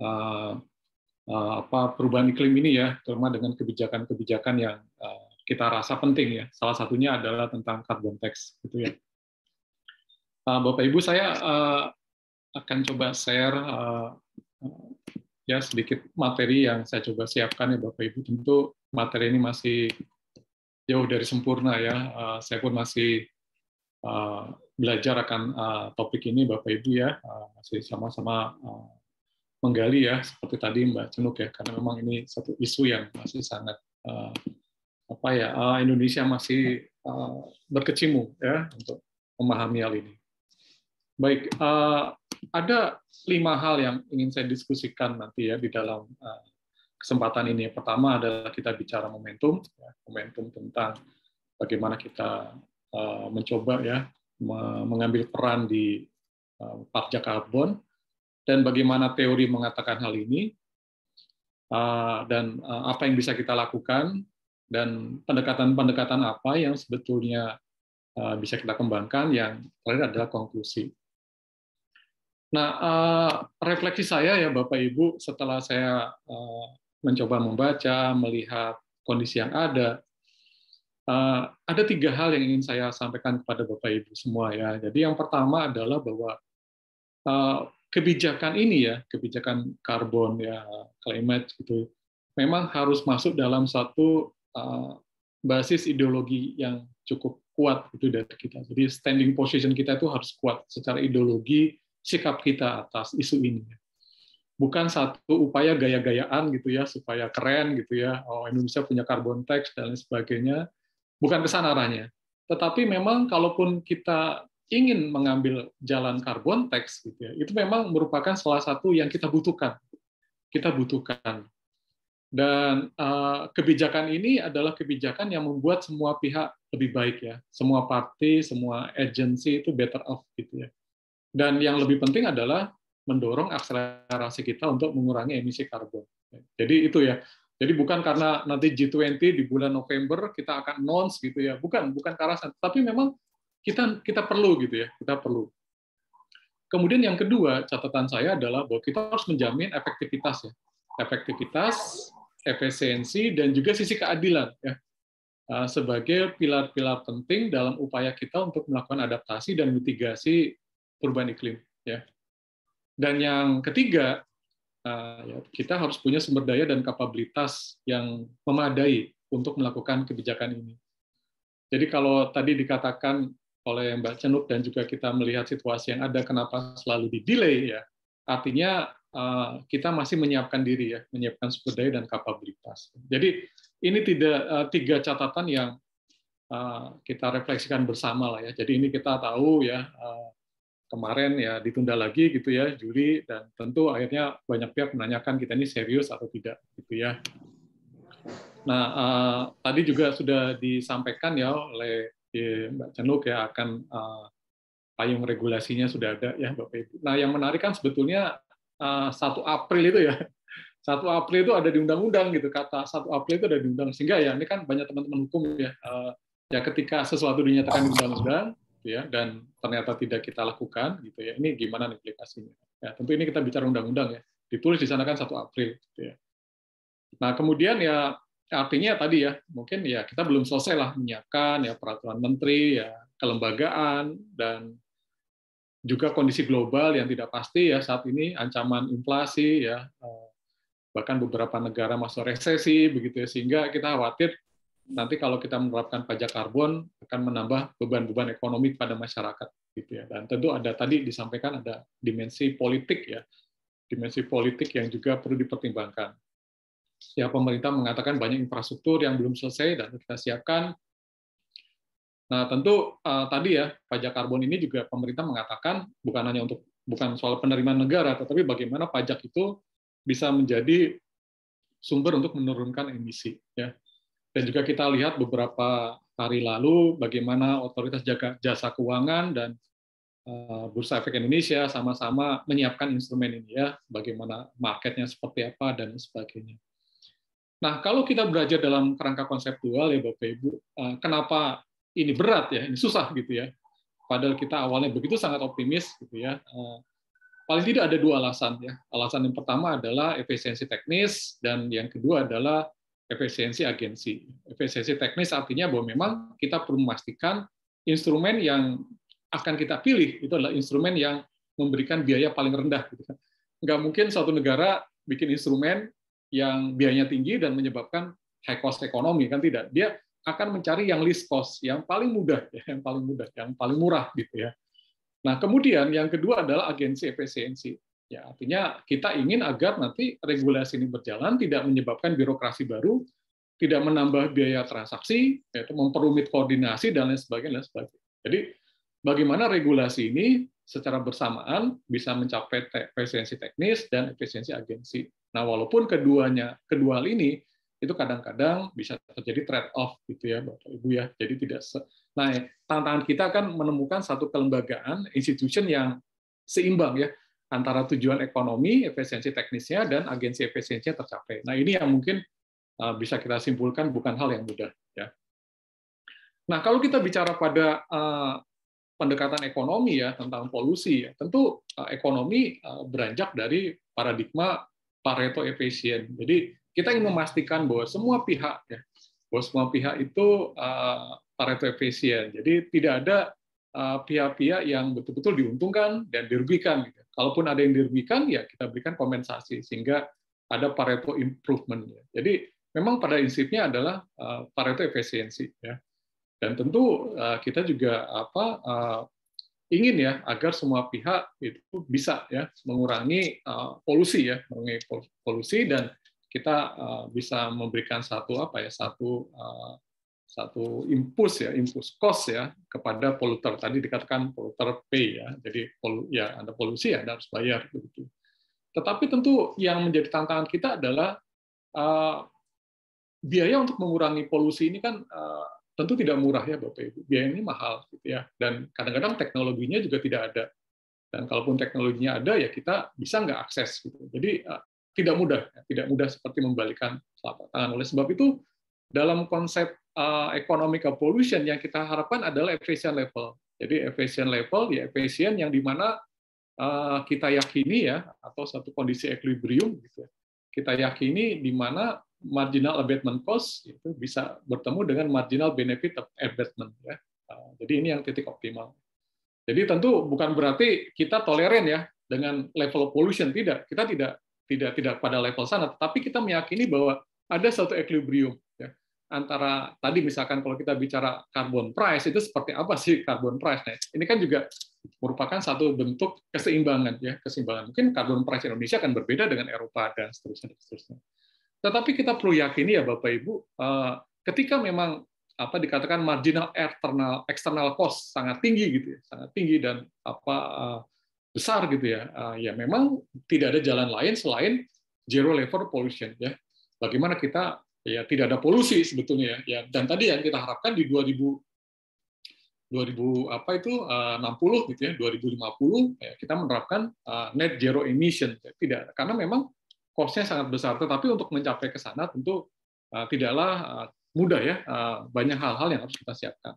perubahan iklim ini ya, terutama dengan kebijakan-kebijakan yang kita rasa penting ya. Salah satunya adalah tentang carbon tax gitu ya. Bapak Ibu, saya akan coba share ya sedikit materi yang saya coba siapkan ya Bapak Ibu. Tentu materi ini masih jauh dari sempurna ya. Saya pun masih belajar akan topik ini Bapak Ibu ya, masih sama-sama menggali ya, seperti tadi Mbak Canuk ya, karena memang ini satu isu yang masih sangat Indonesia masih berkecimpung ya untuk memahami hal ini. Baik, ada 5 hal yang ingin saya diskusikan nanti ya di dalam kesempatan ini. Pertama adalah kita bicara momentum, ya, momentum tentang bagaimana kita mencoba ya mengambil peran di pajak karbon, dan bagaimana teori mengatakan hal ini, dan apa yang bisa kita lakukan, dan pendekatan-pendekatan apa yang sebetulnya bisa kita kembangkan. Yang terakhir adalah konklusi. Nah, refleksi saya ya Bapak Ibu, setelah saya mencoba membaca, melihat kondisi yang ada 3 hal yang ingin saya sampaikan kepada Bapak Ibu semua ya. Jadi yang pertama adalah bahwa kebijakan ini ya, kebijakan karbon ya, climate gitu, memang harus masuk dalam satu basis ideologi yang cukup kuat itu dari kita. Jadi standing position kita itu harus kuat secara ideologi, sikap kita atas isu ini. Bukan satu upaya gaya-gayaan gitu ya, supaya keren gitu ya, oh Indonesia punya carbon tax dan lain sebagainya. Bukan ke sana arahnya. Tetapi memang kalaupun kita ingin mengambil jalan carbon tax gitu ya, itu memang merupakan salah satu yang kita butuhkan. Kita butuhkan. Dan kebijakan ini adalah kebijakan yang membuat semua pihak lebih baik ya. Semua parti, semua agensi itu better off gitu ya. Dan yang lebih penting adalah mendorong akselerasi kita untuk mengurangi emisi karbon. Jadi itu ya. Jadi bukan karena nanti G20 di bulan November kita akan announce gitu ya. Bukan ke arah sana. Tapi memang kita perlu gitu ya. Kita perlu. Kemudian yang kedua, catatan saya adalah bahwa kita harus menjamin efektivitas ya. Efektivitas, efisiensi, dan juga sisi keadilan ya. Sebagai pilar-pilar penting dalam upaya kita untuk melakukan adaptasi dan mitigasi perubahan iklim ya. Dan yang ketiga, kita harus punya sumber daya dan kapabilitas yang memadai untuk melakukan kebijakan ini. Jadi kalau tadi dikatakan oleh Mbak Canuk dan juga kita melihat situasi yang ada, kenapa selalu di-delay ya, artinya kita masih menyiapkan diri ya, menyiapkan sumber daya dan kapabilitas. Jadi ini tiga catatan yang kita refleksikan bersama lah ya. Jadi ini kita tahu ya, kemarin ya ditunda lagi gitu ya, Juli, dan tentu akhirnya banyak pihak menanyakan kita ini serius atau tidak gitu ya. Nah, tadi juga sudah disampaikan ya oleh Mbak Cenuk ya, akan payung regulasinya sudah ada ya Bapak Ibu. Nah, yang menarik kan sebetulnya 1 April itu ya. 1 April itu ada di undang-undang gitu, kata 1 April itu ada di undang, sehingga ya ini kan banyak teman-teman hukum ya, ya ketika sesuatu dinyatakan di undang-undang ya, dan ternyata tidak kita lakukan gitu ya, ini gimana implikasinya ya. Tentu ini kita bicara undang-undang ya, ditulis di sana kan 1 April gitu ya. Nah kemudian ya artinya tadi ya, mungkin ya kita belum selesai lah menyiapkan ya peraturan menteri ya, kelembagaan, dan juga kondisi global yang tidak pasti ya saat ini, ancaman inflasi ya, bahkan beberapa negara masuk resesi begitu ya, sehingga kita khawatir nanti kalau kita menerapkan pajak karbon akan menambah beban-beban ekonomi pada masyarakat gitu ya. Dan tentu ada tadi disampaikan ada dimensi politik ya, dimensi politik yang juga perlu dipertimbangkan. Ya pemerintah mengatakan banyak infrastruktur yang belum selesai dan kita siapkan. Nah, tentu tadi ya pajak karbon ini juga pemerintah mengatakan bukan soal penerimaan negara, tetapi bagaimana pajak itu bisa menjadi sumber untuk menurunkan emisi ya. Dan juga kita lihat beberapa hari lalu bagaimana otoritas jasa keuangan dan Bursa Efek Indonesia sama-sama menyiapkan instrumen ini ya, bagaimana marketnya seperti apa dan sebagainya. Nah, kalau kita belajar dalam kerangka konseptual ya Bapak Ibu, kenapa ini berat ya, ini susah gitu ya. Padahal kita awalnya begitu sangat optimis gitu ya. Paling tidak ada 2 alasan ya. Alasan yang pertama adalah efisiensi teknis dan yang kedua adalah efisiensi agensi. Efisiensi teknis artinya bahwa memang kita perlu memastikan instrumen yang akan kita pilih itu adalah instrumen yang memberikan biaya paling rendah. Nggak mungkin suatu negara bikin instrumen yang biayanya tinggi dan menyebabkan high cost ekonomi, kan tidak. Dia akan mencari yang least cost, yang paling mudah, yang paling murah gitu ya. Nah, kemudian yang kedua adalah agensi efisiensi. Ya, artinya kita ingin agar nanti regulasi ini berjalan tidak menyebabkan birokrasi baru, tidak menambah biaya transaksi, yaitu memperumit koordinasi dan lain sebagainya. Jadi, bagaimana regulasi ini secara bersamaan bisa mencapai efisiensi teknis dan efisiensi agensi. Nah, walaupun kedua hal ini itu kadang-kadang bisa terjadi trade-off gitu ya Bapak Ibu ya. Jadi tidak nah, tantangan kita kan menemukan satu kelembagaan institution yang seimbang ya antara tujuan ekonomi, efisiensi teknisnya dan agensi efisiensinya tercapai. Nah, ini yang mungkin bisa kita simpulkan bukan hal yang mudah ya. Nah, kalau kita bicara pada pendekatan ekonomi ya tentang polusi ya, tentu ekonomi beranjak dari paradigma Pareto efisien. Jadi kita ingin memastikan bahwa semua pihak itu Pareto efisien. Jadi tidak ada pihak-pihak yang betul-betul diuntungkan dan dirugikan. Gitu. Kalaupun ada yang dirugikan, ya kita berikan kompensasi sehingga ada Pareto improvement. Jadi memang pada prinsipnya adalah Pareto efisiensi. Ya. Dan tentu kita juga ingin ya agar semua pihak itu bisa ya mengurangi polusi dan kita bisa memberikan satu impuls cost ya kepada poluter. Tadi dikatakan poluter pay ya. Jadi ya Anda polusi ya Anda harus bayar begitu. Tetapi tentu yang menjadi tantangan kita adalah biaya untuk mengurangi polusi ini kan tentu tidak murah ya Bapak Ibu. Biaya ini mahal gitu ya. Dan kadang-kadang teknologinya juga tidak ada. Dan kalaupun teknologinya ada ya kita bisa nggak akses gitu. Jadi tidak mudah seperti membalikan telapak tangan. Oleh sebab itu dalam konsep economic pollution yang kita harapkan adalah efficient level. Jadi efficient level ya efisien yang dimana kita yakini ya atau satu kondisi equilibrium gitu. Kita yakini di mana marginal abatement cost itu bisa bertemu dengan marginal benefit of abatement ya. Jadi ini yang titik optimal. Jadi tentu bukan berarti kita toleran ya dengan level pollution, tidak. Kita tidak pada level sana, tetapi kita meyakini bahwa ada satu equilibrium ya. antara tadi misalkan kalau kita bicara carbon price itu seperti apa sih carbon price? Nah, ini kan juga merupakan satu bentuk keseimbangan ya, keseimbangan. Mungkin carbon price Indonesia akan berbeda dengan Eropa dan seterusnya. Tetapi kita perlu yakini ya Bapak Ibu, ketika memang apa dikatakan marginal external cost sangat tinggi gitu ya, sangat tinggi dan besar gitu ya, ya memang tidak ada jalan lain selain zero level pollution ya. Bagaimana kita ya tidak ada polusi sebetulnya ya. Dan tadi yang kita harapkan di 2060 gitu ya, 2050 ya, kita menerapkan net zero emission. Tidak, karena memang cost-nya sangat besar, tetapi untuk mencapai ke sana tentu tidaklah mudah ya, banyak hal-hal yang harus kita siapkan.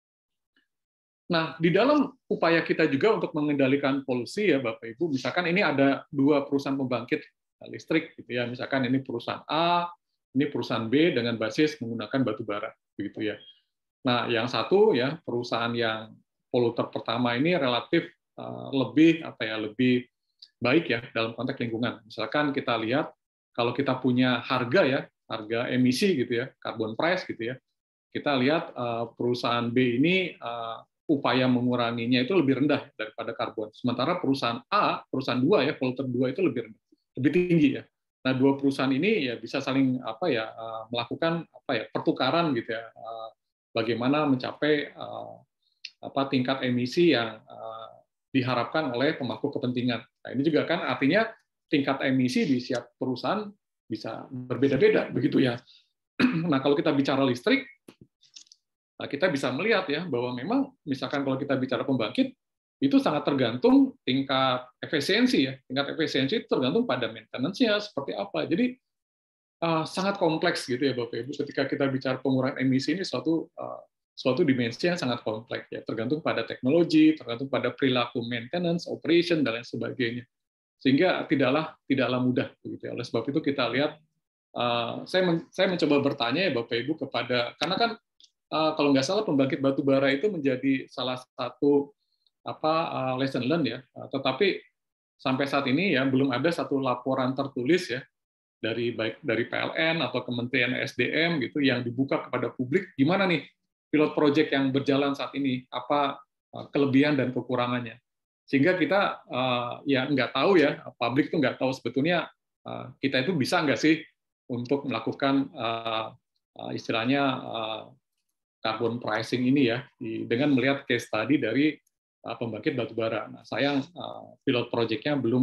Nah, di dalam upaya kita juga untuk mengendalikan polusi ya Bapak Ibu, misalkan ini ada 2 perusahaan pembangkit listrik gitu ya, misalkan ini perusahaan A, ini perusahaan B dengan basis menggunakan batu bara begitu ya. Nah, yang satu ya perusahaan yang poluter pertama ini relatif lebih lebih baik ya dalam konteks lingkungan. Misalkan kita lihat kalau kita punya harga ya, harga emisi gitu ya, carbon price gitu ya. Kita lihat perusahaan B ini upaya menguranginya itu lebih rendah daripada karbon. Sementara perusahaan A, perusahaan 2 ya, poluter 2 itu lebih rendah, lebih tinggi ya. Nah, 2 perusahaan ini ya bisa saling melakukan pertukaran gitu ya. Bagaimana mencapai tingkat emisi yang diharapkan oleh pemangku kepentingan. Nah, ini juga kan artinya tingkat emisi di setiap perusahaan bisa berbeda-beda begitu ya. Nah, kalau kita bicara listrik, kita bisa melihat ya bahwa memang misalkan kalau kita bicara pembangkit itu sangat tergantung tingkat efisiensi ya. Tingkat efisiensi itu tergantung pada maintenance-nya seperti apa. Jadi sangat kompleks gitu ya Bapak Ibu. Ketika kita bicara pengurangan emisi ini suatu dimensi yang sangat kompleks ya. Tergantung pada teknologi, tergantung pada perilaku maintenance, operation dan lain sebagainya. Sehingga tidaklah mudah begitu ya. Oleh sebab itu kita lihat saya mencoba bertanya ya Bapak Ibu karena kan kalau nggak salah pembangkit batu bara itu menjadi salah satu lesson learned ya. Tetapi sampai saat ini ya belum ada satu laporan tertulis ya baik dari PLN atau Kementerian SDM gitu yang dibuka kepada publik gimana nih pilot project yang berjalan saat ini, apa kelebihan dan kekurangannya. Sehingga kita ya nggak tahu ya, publik itu nggak tahu sebetulnya kita itu bisa nggak sih untuk melakukan istilahnya carbon pricing ini ya dengan melihat case study dari pembangkit batubara. Nah, sayang pilot project-nya belum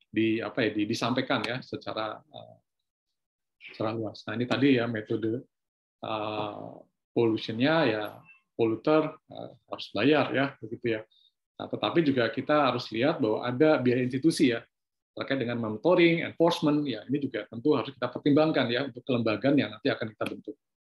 disampaikan ya secara luas. Nah, ini tadi ya metode pollution-nya ya polluter harus bayar ya begitu ya. Nah, tetapi juga kita harus lihat bahwa ada biaya institusi ya terkait dengan monitoring, enforcement ya ini juga tentu harus kita pertimbangkan ya untuk kelembagaan yang nanti akan kita bentuk.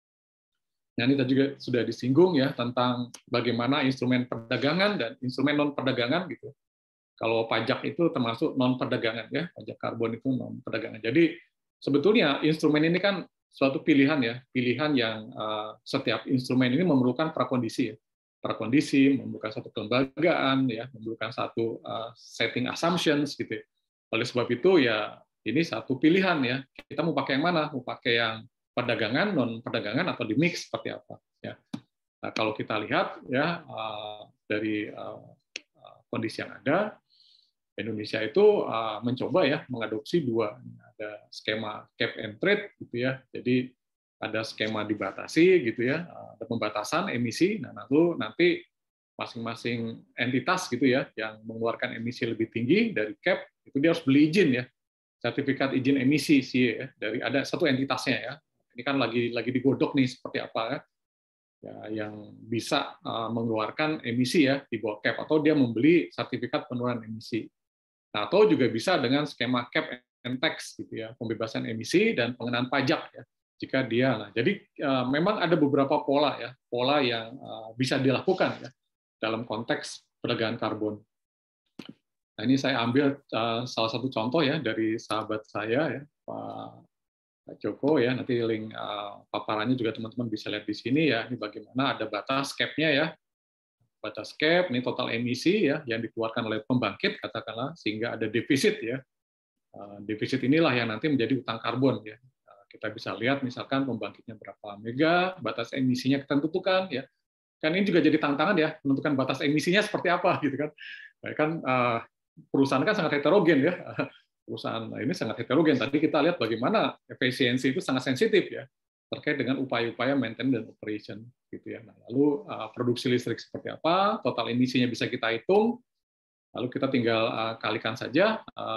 Nah, ini tadi juga sudah disinggung ya tentang bagaimana instrumen perdagangan dan instrumen non perdagangan gitu. Kalau pajak itu termasuk non perdagangan ya, pajak karbon itu non perdagangan. Jadi sebetulnya instrumen ini kan suatu pilihan ya, pilihan yang setiap instrumen ini memerlukan prakondisi ya. Prakondisi, memerlukan satu kelembagaan ya, memerlukan satu setting assumptions gitu. Oleh sebab itu ya ini satu pilihan ya. Kita mau pakai yang mana? Mau pakai yang perdagangan, non perdagangan atau di mix seperti apa ya. Nah, kalau kita lihat ya dari kondisi yang ada, Indonesia itu mencoba ya mengadopsi dua, ada skema cap and trade gitu ya. Jadi ada skema dibatasi gitu ya, ada pembatasan emisi. Nah, lalu nanti masing-masing entitas gitu ya yang mengeluarkan emisi lebih tinggi dari cap itu dia harus beli izin ya, sertifikat izin emisi sih ya, dari ada satu entitasnya ya. Ini kan lagi digodok nih seperti apa ya yang bisa mengeluarkan emisi ya di bawah cap atau dia membeli sertifikat penurunan emisi. Nah, atau juga bisa dengan skema cap and tax gitu ya, pembebasan emisi dan pengenaan pajak ya. Jika dia, nah, jadi memang ada beberapa pola ya, pola yang bisa dilakukan ya dalam konteks perdagangan karbon. Nah, ini saya ambil salah satu contoh ya dari sahabat saya ya, Pak Joko ya, nanti link paparannya juga teman-teman bisa lihat di sini ya. Ini bagaimana ada batas cap-nya ya. Batas cap ini total emisi ya yang dikeluarkan oleh pembangkit katakanlah sehingga ada defisit ya. Defisit inilah yang nanti menjadi utang karbon ya. Kita bisa lihat misalkan pembangkitnya berapa mega, batas emisinya kita tentukan ya. Kan ini juga jadi tantangan ya, menentukan batas emisinya seperti apa gitu kan. Nah, kan perusahaan kan sangat heterogen ya. Perusahaan ini sangat heterogen. Tadi kita lihat bagaimana efisiensi itu sangat sensitif ya, terkait dengan upaya-upaya maintenance dan operation gitu ya. Nah, lalu produksi listrik seperti apa, total emisinya bisa kita hitung. Lalu kita tinggal kalikan saja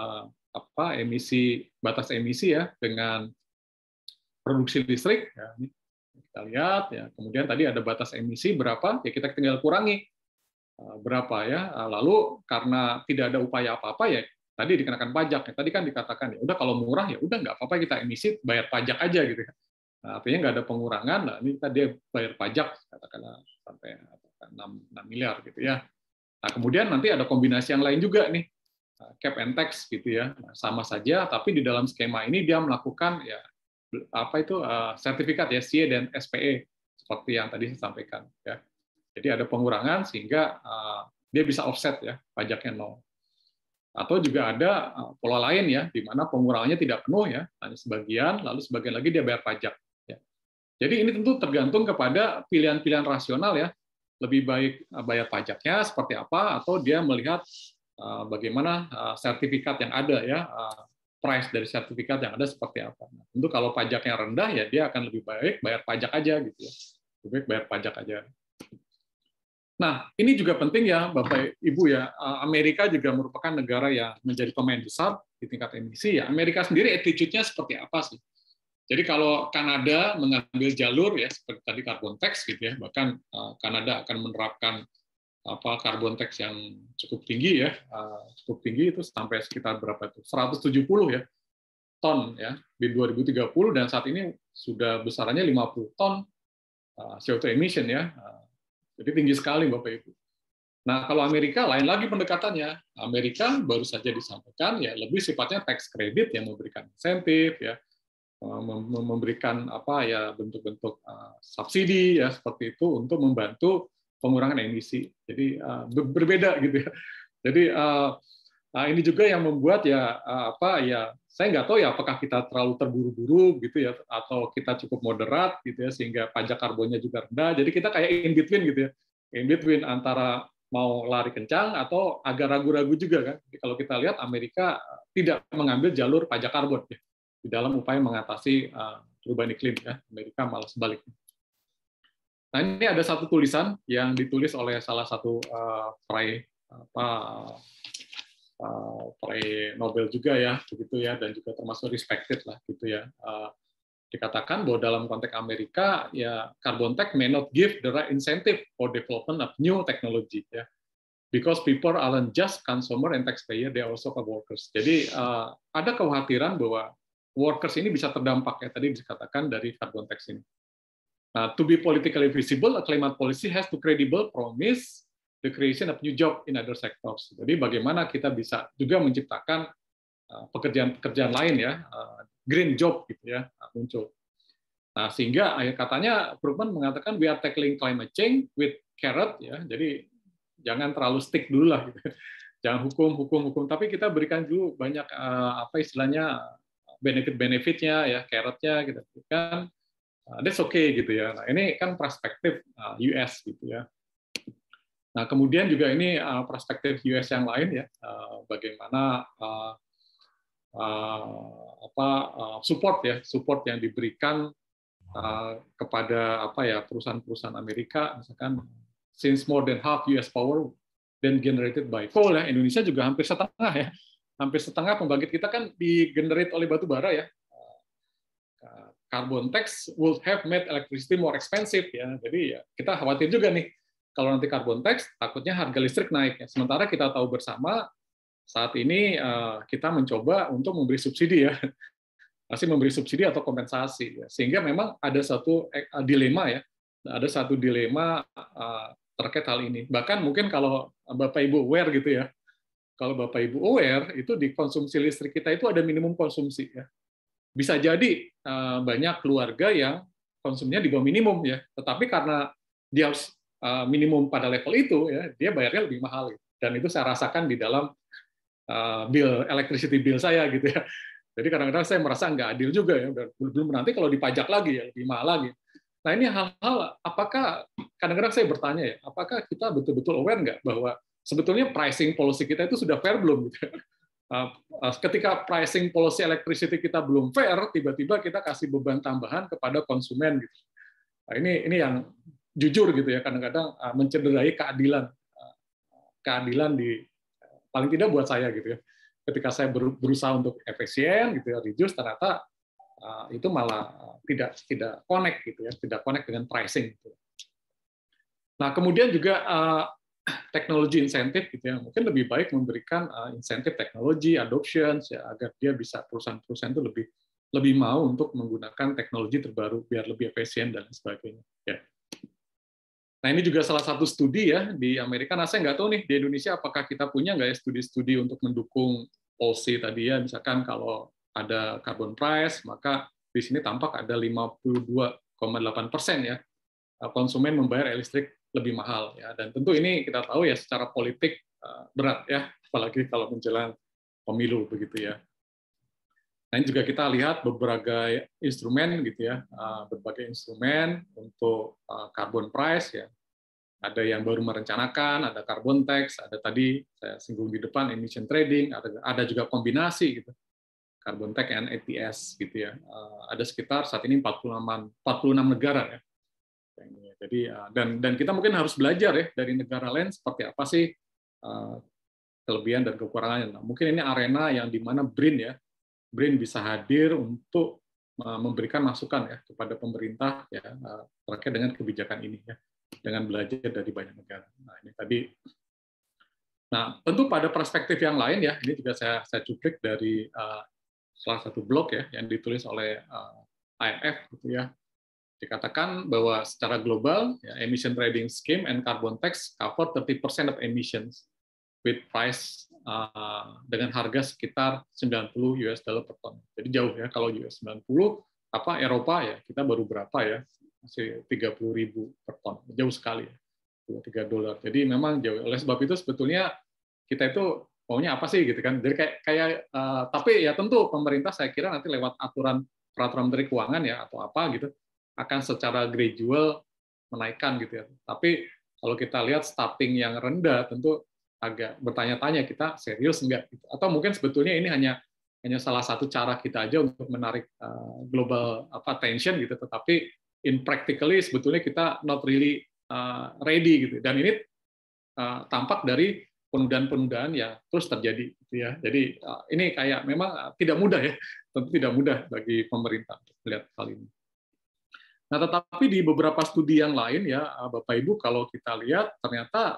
batas emisi ya dengan produksi listrik. Ya, ini kita lihat ya. Kemudian tadi ada batas emisi berapa, ya kita tinggal kurangi berapa ya. Lalu karena tidak ada upaya apa-apa ya tadi dikenakan pajak. Ya, tadi kan dikatakan ya udah kalau murah ya udah nggak apa-apa kita emisi bayar pajak aja gitu ya. Nah, artinya nggak ada pengurangan. Nah, ini kita dia bayar pajak katakanlah sampai 6 miliar gitu ya. Nah, kemudian nanti ada kombinasi yang lain juga nih, cap and tax gitu ya. Nah, sama saja, tapi di dalam skema ini dia melakukan ya sertifikat ya CE dan SPE seperti yang tadi saya sampaikan ya. Jadi ada pengurangan sehingga dia bisa offset ya pajaknya 0. Atau juga ada pola lain ya di mana pengurangannya tidak penuh ya, hanya sebagian, lalu sebagian lagi dia bayar pajak ya. Jadi ini tentu tergantung kepada pilihan-pilihan rasional ya. Lebih baik bayar pajaknya seperti apa atau dia melihat bagaimana sertifikat yang ada ya, price dari sertifikat yang ada seperti apa. Nah, tentu kalau pajaknya rendah ya dia akan lebih baik bayar pajak aja gitu ya. Lebih baik bayar pajak aja. Nah, ini juga penting ya Bapak Ibu ya. Amerika juga merupakan negara yang menjadi pemain besar di tingkat emisi ya. Amerika sendiri attitude-nya seperti apa sih? Jadi kalau Kanada mengambil jalur ya seperti tadi carbon tax gitu ya, bahkan Kanada akan menerapkan carbon tax yang cukup tinggi ya, cukup tinggi itu sampai sekitar berapa itu 170 ya ton ya di 2030 dan saat ini sudah besarannya 50 ton CO2 emission ya, jadi tinggi sekali Bapak Ibu. Nah kalau Amerika lain lagi pendekatannya, Amerika baru saja disampaikan ya lebih sifatnya tax credit yang memberikan insentif ya, memberikan bentuk-bentuk subsidi ya seperti itu untuk membantu pengurangan emisi. Jadi berbeda gitu ya. Jadi ini juga yang membuat saya nggak tahu ya apakah kita terlalu terburu-buru gitu ya atau kita cukup moderat gitu ya sehingga pajak karbonnya juga rendah. Jadi kita kayak in between gitu ya. In between antara mau lari kencang atau agak ragu-ragu juga kan. Jadi kalau kita lihat Amerika tidak mengambil jalur pajak karbon ya, di dalam upaya mengatasi perubahan iklim ya. Amerika malah sebaliknya. Nah, ini ada satu tulisan yang ditulis oleh salah satu peraih Nobel juga ya, begitu ya, dan juga termasuk respected lah gitu ya. Dikatakan bahwa dalam konteks Amerika ya carbon tax may not give the right incentive for development of new technology ya. Because people aren't just consumer and taxpayer, they are also workers. Jadi ada kekhawatiran bahwa workers ini bisa terdampak ya tadi dikatakan dari carbon tax ini. To be politically visible, a climate policy has to credible promise the creation of new job in other sectors. Jadi bagaimana kita bisa juga menciptakan pekerjaan-pekerjaan lain ya, green job gitu ya muncul. Nah sehingga katanya Krugman mengatakan we are tackling climate change with carrot ya. Jadi jangan terlalu stick dulu lah gitu. Jangan hukum, tapi kita berikan dulu banyak istilahnya benefit-benefitnya ya, carrot-nya gitu kan. That's okay gitu ya. Nah, ini kan perspektif US gitu ya. Nah, kemudian juga ini perspektif US yang lain ya, bagaimana support yang diberikan kepada perusahaan-perusahaan Amerika, misalkan since more than half US power then generated by coal ya, Indonesia juga hampir setengah ya, hampir setengah pembangkit kita kan digenerate oleh batu bara ya. Carbon tax would have made electricity more expensive ya. Jadi ya, kita khawatir juga nih kalau nanti carbon tax takutnya harga listrik naik ya. Sementara kita tahu bersama saat ini kita mencoba untuk memberi subsidi ya. Masih memberi subsidi atau kompensasi ya. Sehingga memang ada satu dilema ya. Ada satu dilema terkait hal ini. Bahkan mungkin kalau Bapak Ibu aware gitu ya. Kalau Bapak Ibu aware itu di konsumsi listrik kita itu ada minimum konsumsi ya. Bisa jadi banyak keluarga yang konsumsinya di bawah minimum ya, tetapi karena dia harus minimum pada level itu ya, dia bayarnya lebih mahal. Dan itu saya rasakan di dalam electricity bill saya gitu ya. Jadi kadang-kadang saya merasa nggak adil juga ya, belum nanti kalau dipajak lagi ya lebih mahal lagi. Nah ini hal-hal, apakah kadang-kadang saya bertanya ya, apakah kita betul-betul aware nggak bahwa sebetulnya pricing policy kita itu sudah fair belum? Gitu. Ketika pricing policy electricity kita belum fair, tiba-tiba kita kasih beban tambahan kepada konsumen. Gitu. Nah, ini yang jujur gitu ya, kadang-kadang mencederai keadilan di paling tidak buat saya gitu ya. Ketika saya berusaha untuk efisien gitu ya, reduce, ternyata itu malah tidak connect gitu ya, tidak connect dengan pricing gitu. Nah, kemudian juga teknologi insentif gitu ya, mungkin lebih baik memberikan insentif teknologi adoption ya, agar dia bisa perusahaan-perusahaan itu lebih mau untuk menggunakan teknologi terbaru biar lebih efisien dan sebagainya ya. Nah, ini juga salah satu studi ya di Amerika. Nah, saya nggak tahu nih di Indonesia apakah kita punya nggak ya studi-studi untuk mendukung policy tadi ya. Misalkan kalau ada carbon price, maka di sini tampak ada 52,8% ya konsumen membayar listrik lebih mahal ya. Dan tentu ini kita tahu ya secara politik berat ya, apalagi kalau menjelang pemilu begitu ya. Nah, ini juga kita lihat berbagai instrumen gitu ya, berbagai instrumen untuk carbon price ya. Ada yang baru merencanakan, ada carbon tax, ada tadi saya singgung di depan emission trading, ada juga kombinasi gitu, carbon tax and ETS gitu ya. Ada sekitar saat ini 46 negara ya. Jadi dan kita mungkin harus belajar ya dari negara lain seperti apa sih kelebihan dan kekurangannya. Nah, mungkin ini arena yang dimana BRIN bisa hadir untuk memberikan masukan ya kepada pemerintah ya terkait dengan kebijakan ini ya, dengan belajar dari banyak negara. Nah, ini tadi. Nah, tentu pada perspektif yang lain ya, ini juga saya cuplik dari salah satu blog ya yang ditulis oleh IMF gitu ya. Dikatakan bahwa secara global ya, emission trading scheme and carbon tax cover 30% of emissions with price dengan harga sekitar $90 per ton. Jadi jauh ya, kalau US 90, Eropa ya kita baru berapa ya, masih 30.000 per ton, jauh sekali ya, $3. Jadi memang jauh. Oleh sebab itu sebetulnya kita itu maunya apa sih gitu kan? Jadi tapi ya tentu pemerintah saya kira nanti lewat peraturan Menteri Keuangan ya atau apa gitu akan secara gradual menaikkan gitu ya. Tapi kalau kita lihat starting yang rendah tentu agak bertanya-tanya kita serius enggak gitu. Atau mungkin sebetulnya ini hanya salah satu cara kita aja untuk menarik global attention gitu, tetapi in practically sebetulnya kita not really ready gitu. Dan ini tampak dari penundaan-penundaan yang terus terjadi gitu ya. Jadi ini kayak memang tidak mudah ya, tentu tidak mudah bagi pemerintah untuk melihat hal ini. Nah, tetapi di beberapa studi yang lain ya Bapak Ibu, kalau kita lihat ternyata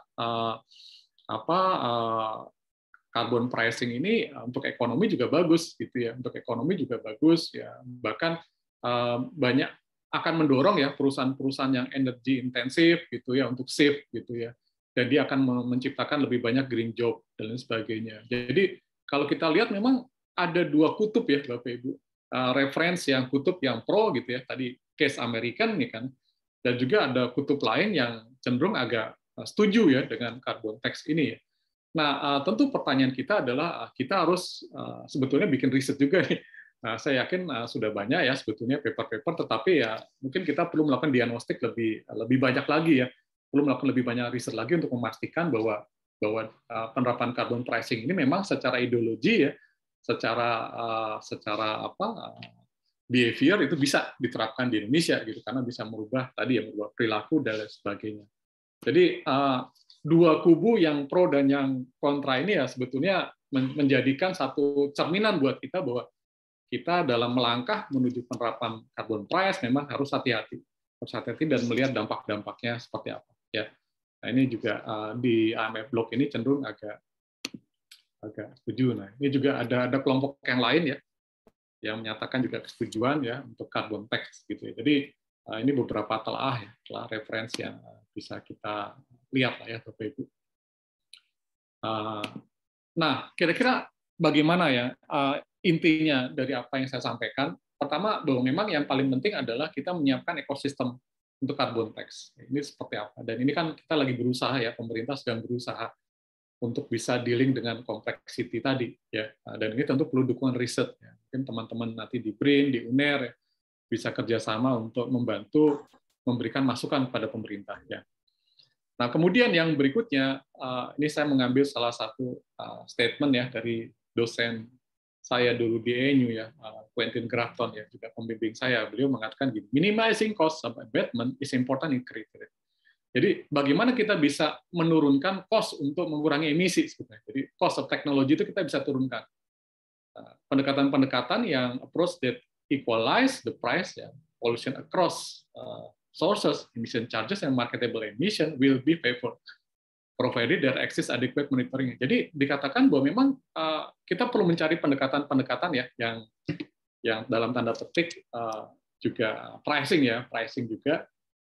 carbon pricing ini untuk ekonomi juga bagus gitu ya, untuk ekonomi juga bagus ya, bahkan banyak akan mendorong ya perusahaan-perusahaan yang energi intensif gitu ya untuk shift gitu ya, dan dia akan menciptakan lebih banyak green job dan lain sebagainya. Jadi kalau kita lihat memang ada dua kutub ya Bapak Ibu, referensi yang kutub yang pro gitu ya, tadi case American nih kan, dan juga ada kutub lain yang cenderung agak setuju ya dengan carbon tax ini ya. Nah, tentu pertanyaan kita adalah kita harus sebetulnya bikin riset juga nih. Nah, saya yakin sudah banyak ya sebetulnya paper-paper, tetapi ya mungkin kita perlu melakukan diagnostik lebih banyak lagi ya, perlu melakukan lebih banyak riset lagi untuk memastikan bahwa penerapan carbon pricing ini memang secara ideologi ya, secara behavior itu bisa diterapkan di Indonesia gitu, karena bisa merubah tadi ya, merubah perilaku dan lain sebagainya. Jadi dua kubu yang pro dan yang kontra ini ya sebetulnya menjadikan satu cerminan buat kita bahwa kita dalam melangkah menuju penerapan carbon price memang harus hati-hati dan melihat dampak-dampaknya seperti apa ya. Nah, ini juga di IMF Block ini cenderung agak setuju. Nah, ini juga ada kelompok yang lain ya yang menyatakan juga kesetujuan ya untuk carbon tax gitu ya. Jadi ini beberapa telah referensi yang bisa kita lihat lah ya Bapak Ibu. Nah, kira-kira bagaimana ya intinya dari apa yang saya sampaikan? Pertama, bahwa memang yang paling penting adalah kita menyiapkan ekosistem untuk carbon tax. Ini seperti apa? Dan ini kan kita lagi berusaha ya, pemerintah sedang berusaha untuk bisa dealing dengan complexity tadi ya. Dan ini tentu perlu dukungan riset ya. Mungkin teman-teman nanti di BRIN, di UNER ya, bisa kerjasama untuk membantu memberikan masukan kepada pemerintah ya. Nah, kemudian yang berikutnya, ini saya mengambil salah satu statement ya dari dosen saya dulu di ANU ya, Quentin Grafton ya, juga pembimbing saya. Beliau mengatakan gini, minimizing cost of abatement is important in creating. Jadi bagaimana kita bisa menurunkan cost untuk mengurangi emisi sebetulnya. Jadi cost of technology itu kita bisa turunkan. Pendekatan-pendekatan yang approach that equalize the price ya, pollution across sources, emission charges and marketable emission will be favored, provided there exists adequate monitoring. Jadi dikatakan bahwa memang kita perlu mencari pendekatan-pendekatan ya yang dalam tanda petik juga pricing juga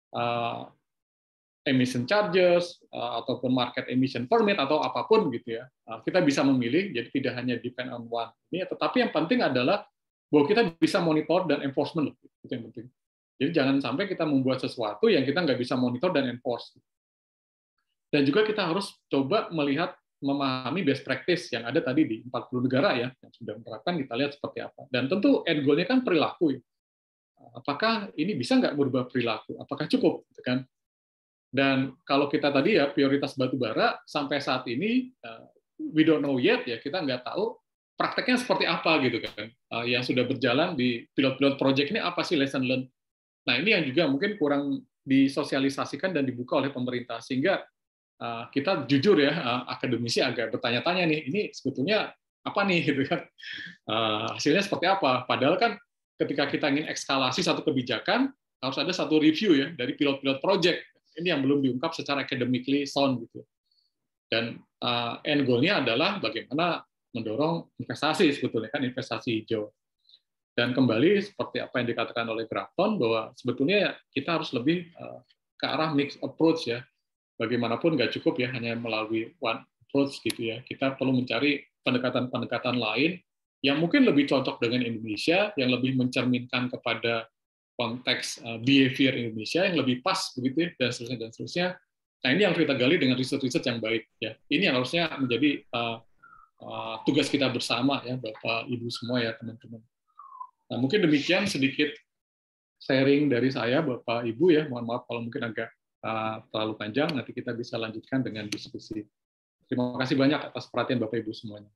emission charges ataupun market emission permit atau apapun gitu ya. Kita bisa memilih, jadi tidak hanya depend on one ini, tetapi yang penting adalah bahwa kita bisa monitor dan enforcement, itu yang penting. Jadi jangan sampai kita membuat sesuatu yang kita nggak bisa monitor dan enforce. Dan juga kita harus coba melihat, memahami best practice yang ada tadi di 40 negara ya, yang sudah menerapkan, kita lihat seperti apa. Dan tentu end goal-nya kan perilaku. Apakah ini bisa nggak berubah perilaku? Apakah cukup? Gitu kan? Dan kalau kita tadi ya prioritas batu bara sampai saat ini we don't know yet ya, kita nggak tahu prakteknya seperti apa gitu kan. Yang sudah berjalan di pilot-pilot project ini apa sih lesson learned. Nah, ini yang juga mungkin kurang disosialisasikan dan dibuka oleh pemerintah, sehingga kita jujur ya, akademisi agak bertanya-tanya nih, ini sebetulnya apa nih gitu kan. Hasilnya seperti apa? Padahal kan ketika kita ingin ekskalasi satu kebijakan harus ada satu review ya dari pilot-pilot project. Ini yang belum diungkap secara academically sound gitu. Dan end goal-nya adalah bagaimana mendorong investasi sebetulnya kan, investasi hijau. Dan kembali seperti apa yang dikatakan oleh Grafton, bahwa sebetulnya kita harus lebih ke arah mixed approach ya. Bagaimanapun nggak cukup ya hanya melalui one approach gitu ya. Kita perlu mencari pendekatan-pendekatan lain yang mungkin lebih cocok dengan Indonesia, yang lebih mencerminkan kepada konteks behavior Indonesia yang lebih pas begitu ya, dan seterusnya. Nah, ini yang kita gali dengan riset-riset yang baik ya. Ini yang harusnya menjadi tugas kita bersama ya, Bapak Ibu semua ya, teman-teman. Nah, mungkin demikian sedikit sharing dari saya, Bapak Ibu ya. Mohon maaf kalau mungkin agak terlalu panjang, nanti kita bisa lanjutkan dengan diskusi. Terima kasih banyak atas perhatian Bapak Ibu semuanya.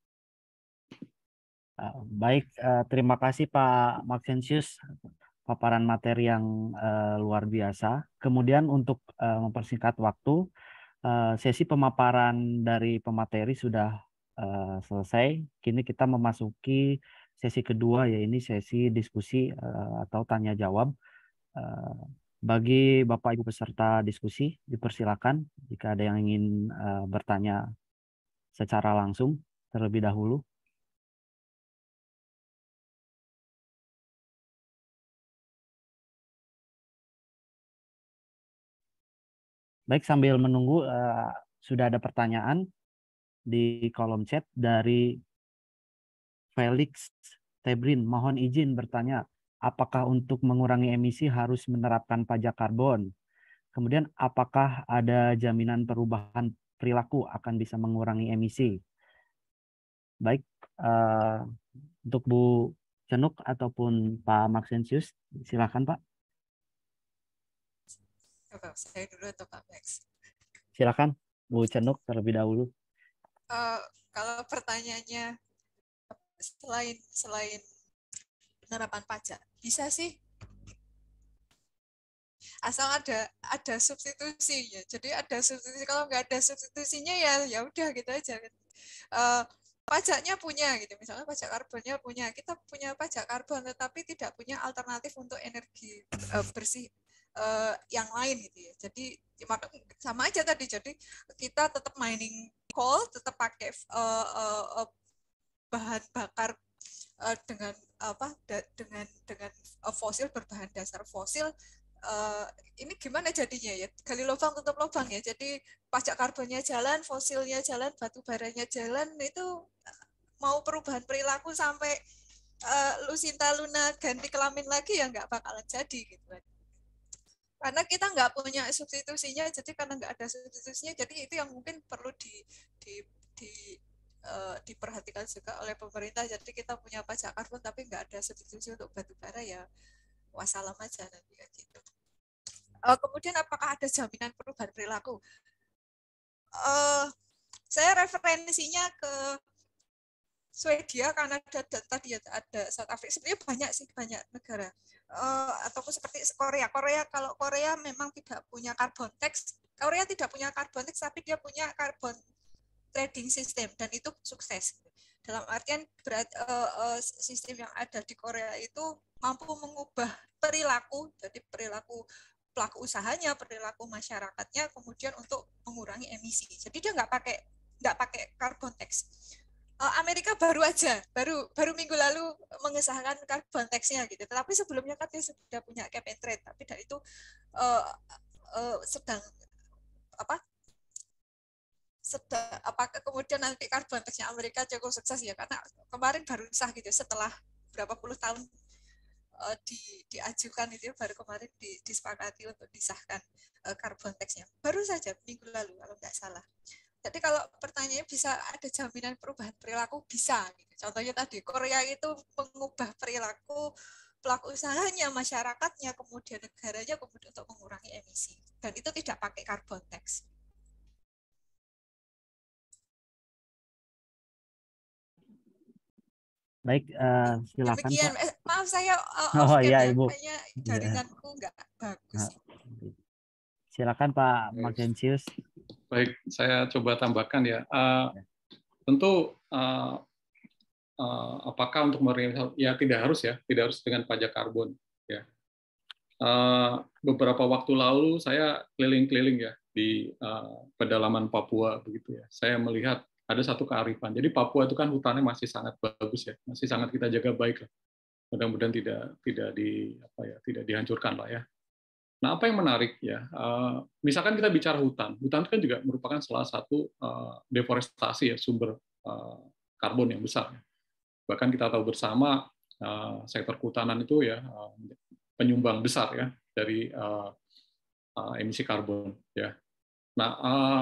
Baik, terima kasih Pak Maxensius, paparan materi yang luar biasa. Kemudian untuk mempersingkat waktu, sesi pemaparan dari pemateri sudah selesai. Kini kita memasuki sesi kedua, yaitu sesi diskusi atau tanya jawab. Bagi Bapak Ibu peserta diskusi, dipersilakan jika ada yang ingin bertanya secara langsung terlebih dahulu. Baik, sambil menunggu, sudah ada pertanyaan di kolom chat dari Felix Tebrin. Mohon izin bertanya, apakah untuk mengurangi emisi harus menerapkan pajak karbon? Kemudian, apakah ada jaminan perubahan perilaku akan bisa mengurangi emisi? Baik, untuk Bu Cenuk ataupun Pak Maxensius, silakan Pak. Saya dulu atau Pak Max? Silakan Bu Cenuk terlebih dahulu. Kalau pertanyaannya selain penerapan pajak, bisa sih asal ada substitusinya. Jadi ada substitusi, kalau nggak ada substitusinya ya udah gitu aja. Pajaknya punya gitu, misalnya pajak karbonnya punya, kita punya pajak karbon tetapi tidak punya alternatif untuk energi bersih yang lain gitu ya. Jadi sama aja tadi, jadi kita tetap mining coal, tetap pakai bahan bakar dengan fosil, berbahan dasar fosil. Ini gimana jadinya ya, gali lubang tutup lubang ya. Jadi pajak karbonnya jalan, fosilnya jalan, batu baranya jalan, itu mau perubahan perilaku sampai Lucinta Luna ganti kelamin lagi ya nggak bakalan jadi gitu kan. Karena kita nggak punya substitusinya, jadi karena nggak ada substitusinya, jadi itu yang mungkin perlu diperhatikan juga oleh pemerintah. Jadi kita punya pajak karbon tapi nggak ada substitusi untuk batu bara, ya wassalam aja nanti gitu. Kemudian apakah ada jaminan perubahan perilaku? Saya referensinya ke Swedia, Kanada, dan tadi ada South Africa. Sebenarnya banyak negara. Ataupun seperti Korea. Kalau Korea memang tidak punya carbon tax. Korea tidak punya carbon tax, tapi dia punya carbon trading system, dan itu sukses. Dalam artian sistem yang ada di Korea itu mampu mengubah perilaku, jadi perilaku pelaku usahanya, perilaku masyarakatnya, kemudian untuk mengurangi emisi. Jadi dia nggak pakai carbon tax. Amerika baru minggu lalu mengesahkan carbon tax-nya gitu. Tetapi sebelumnya kan dia sudah punya cap and trade, tapi dan itu sedang kemudian nanti carbon tax-nya Amerika cukup sukses ya, karena kemarin baru sah gitu setelah berapa puluh tahun diajukan itu, baru kemarin disepakati untuk disahkan carbon tax-nya. Baru saja minggu lalu kalau nggak salah. Jadi kalau pertanyaannya bisa ada jaminan perubahan perilaku, bisa. Contohnya tadi Korea itu mengubah perilaku pelaku usahanya, masyarakatnya, kemudian negaranya, kemudian untuk mengurangi emisi. Dan itu tidak pakai carbon tax. Baik, silakan demikian. Pak. Maaf saya iya, Ibu. Kayaknya jaringanku nggak bagus. Silakan Pak Magensius. Baik, saya coba tambahkan ya. Tentu apakah untuk ya tidak harus dengan pajak karbon ya. Beberapa waktu lalu saya keliling-keliling ya di pedalaman Papua begitu ya. Saya melihat ada satu kearifan. Jadi Papua itu kan hutannya masih sangat bagus ya, masih sangat kita jaga baik lah. Mudah-mudahan tidak dihancurkan lah ya. Nah, apa yang menarik ya? Misalkan kita bicara hutan kan juga merupakan salah satu deforestasi ya, sumber karbon yang besar. Bahkan kita tahu bersama sektor kehutanan itu ya penyumbang besar ya dari emisi karbon ya. Nah,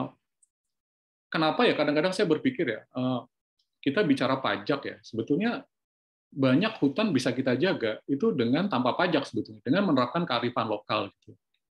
kenapa ya kadang-kadang saya berpikir ya kita bicara pajak ya, sebetulnya banyak hutan bisa kita jaga itu dengan tanpa pajak sebetulnya, dengan menerapkan kearifan lokal gitu.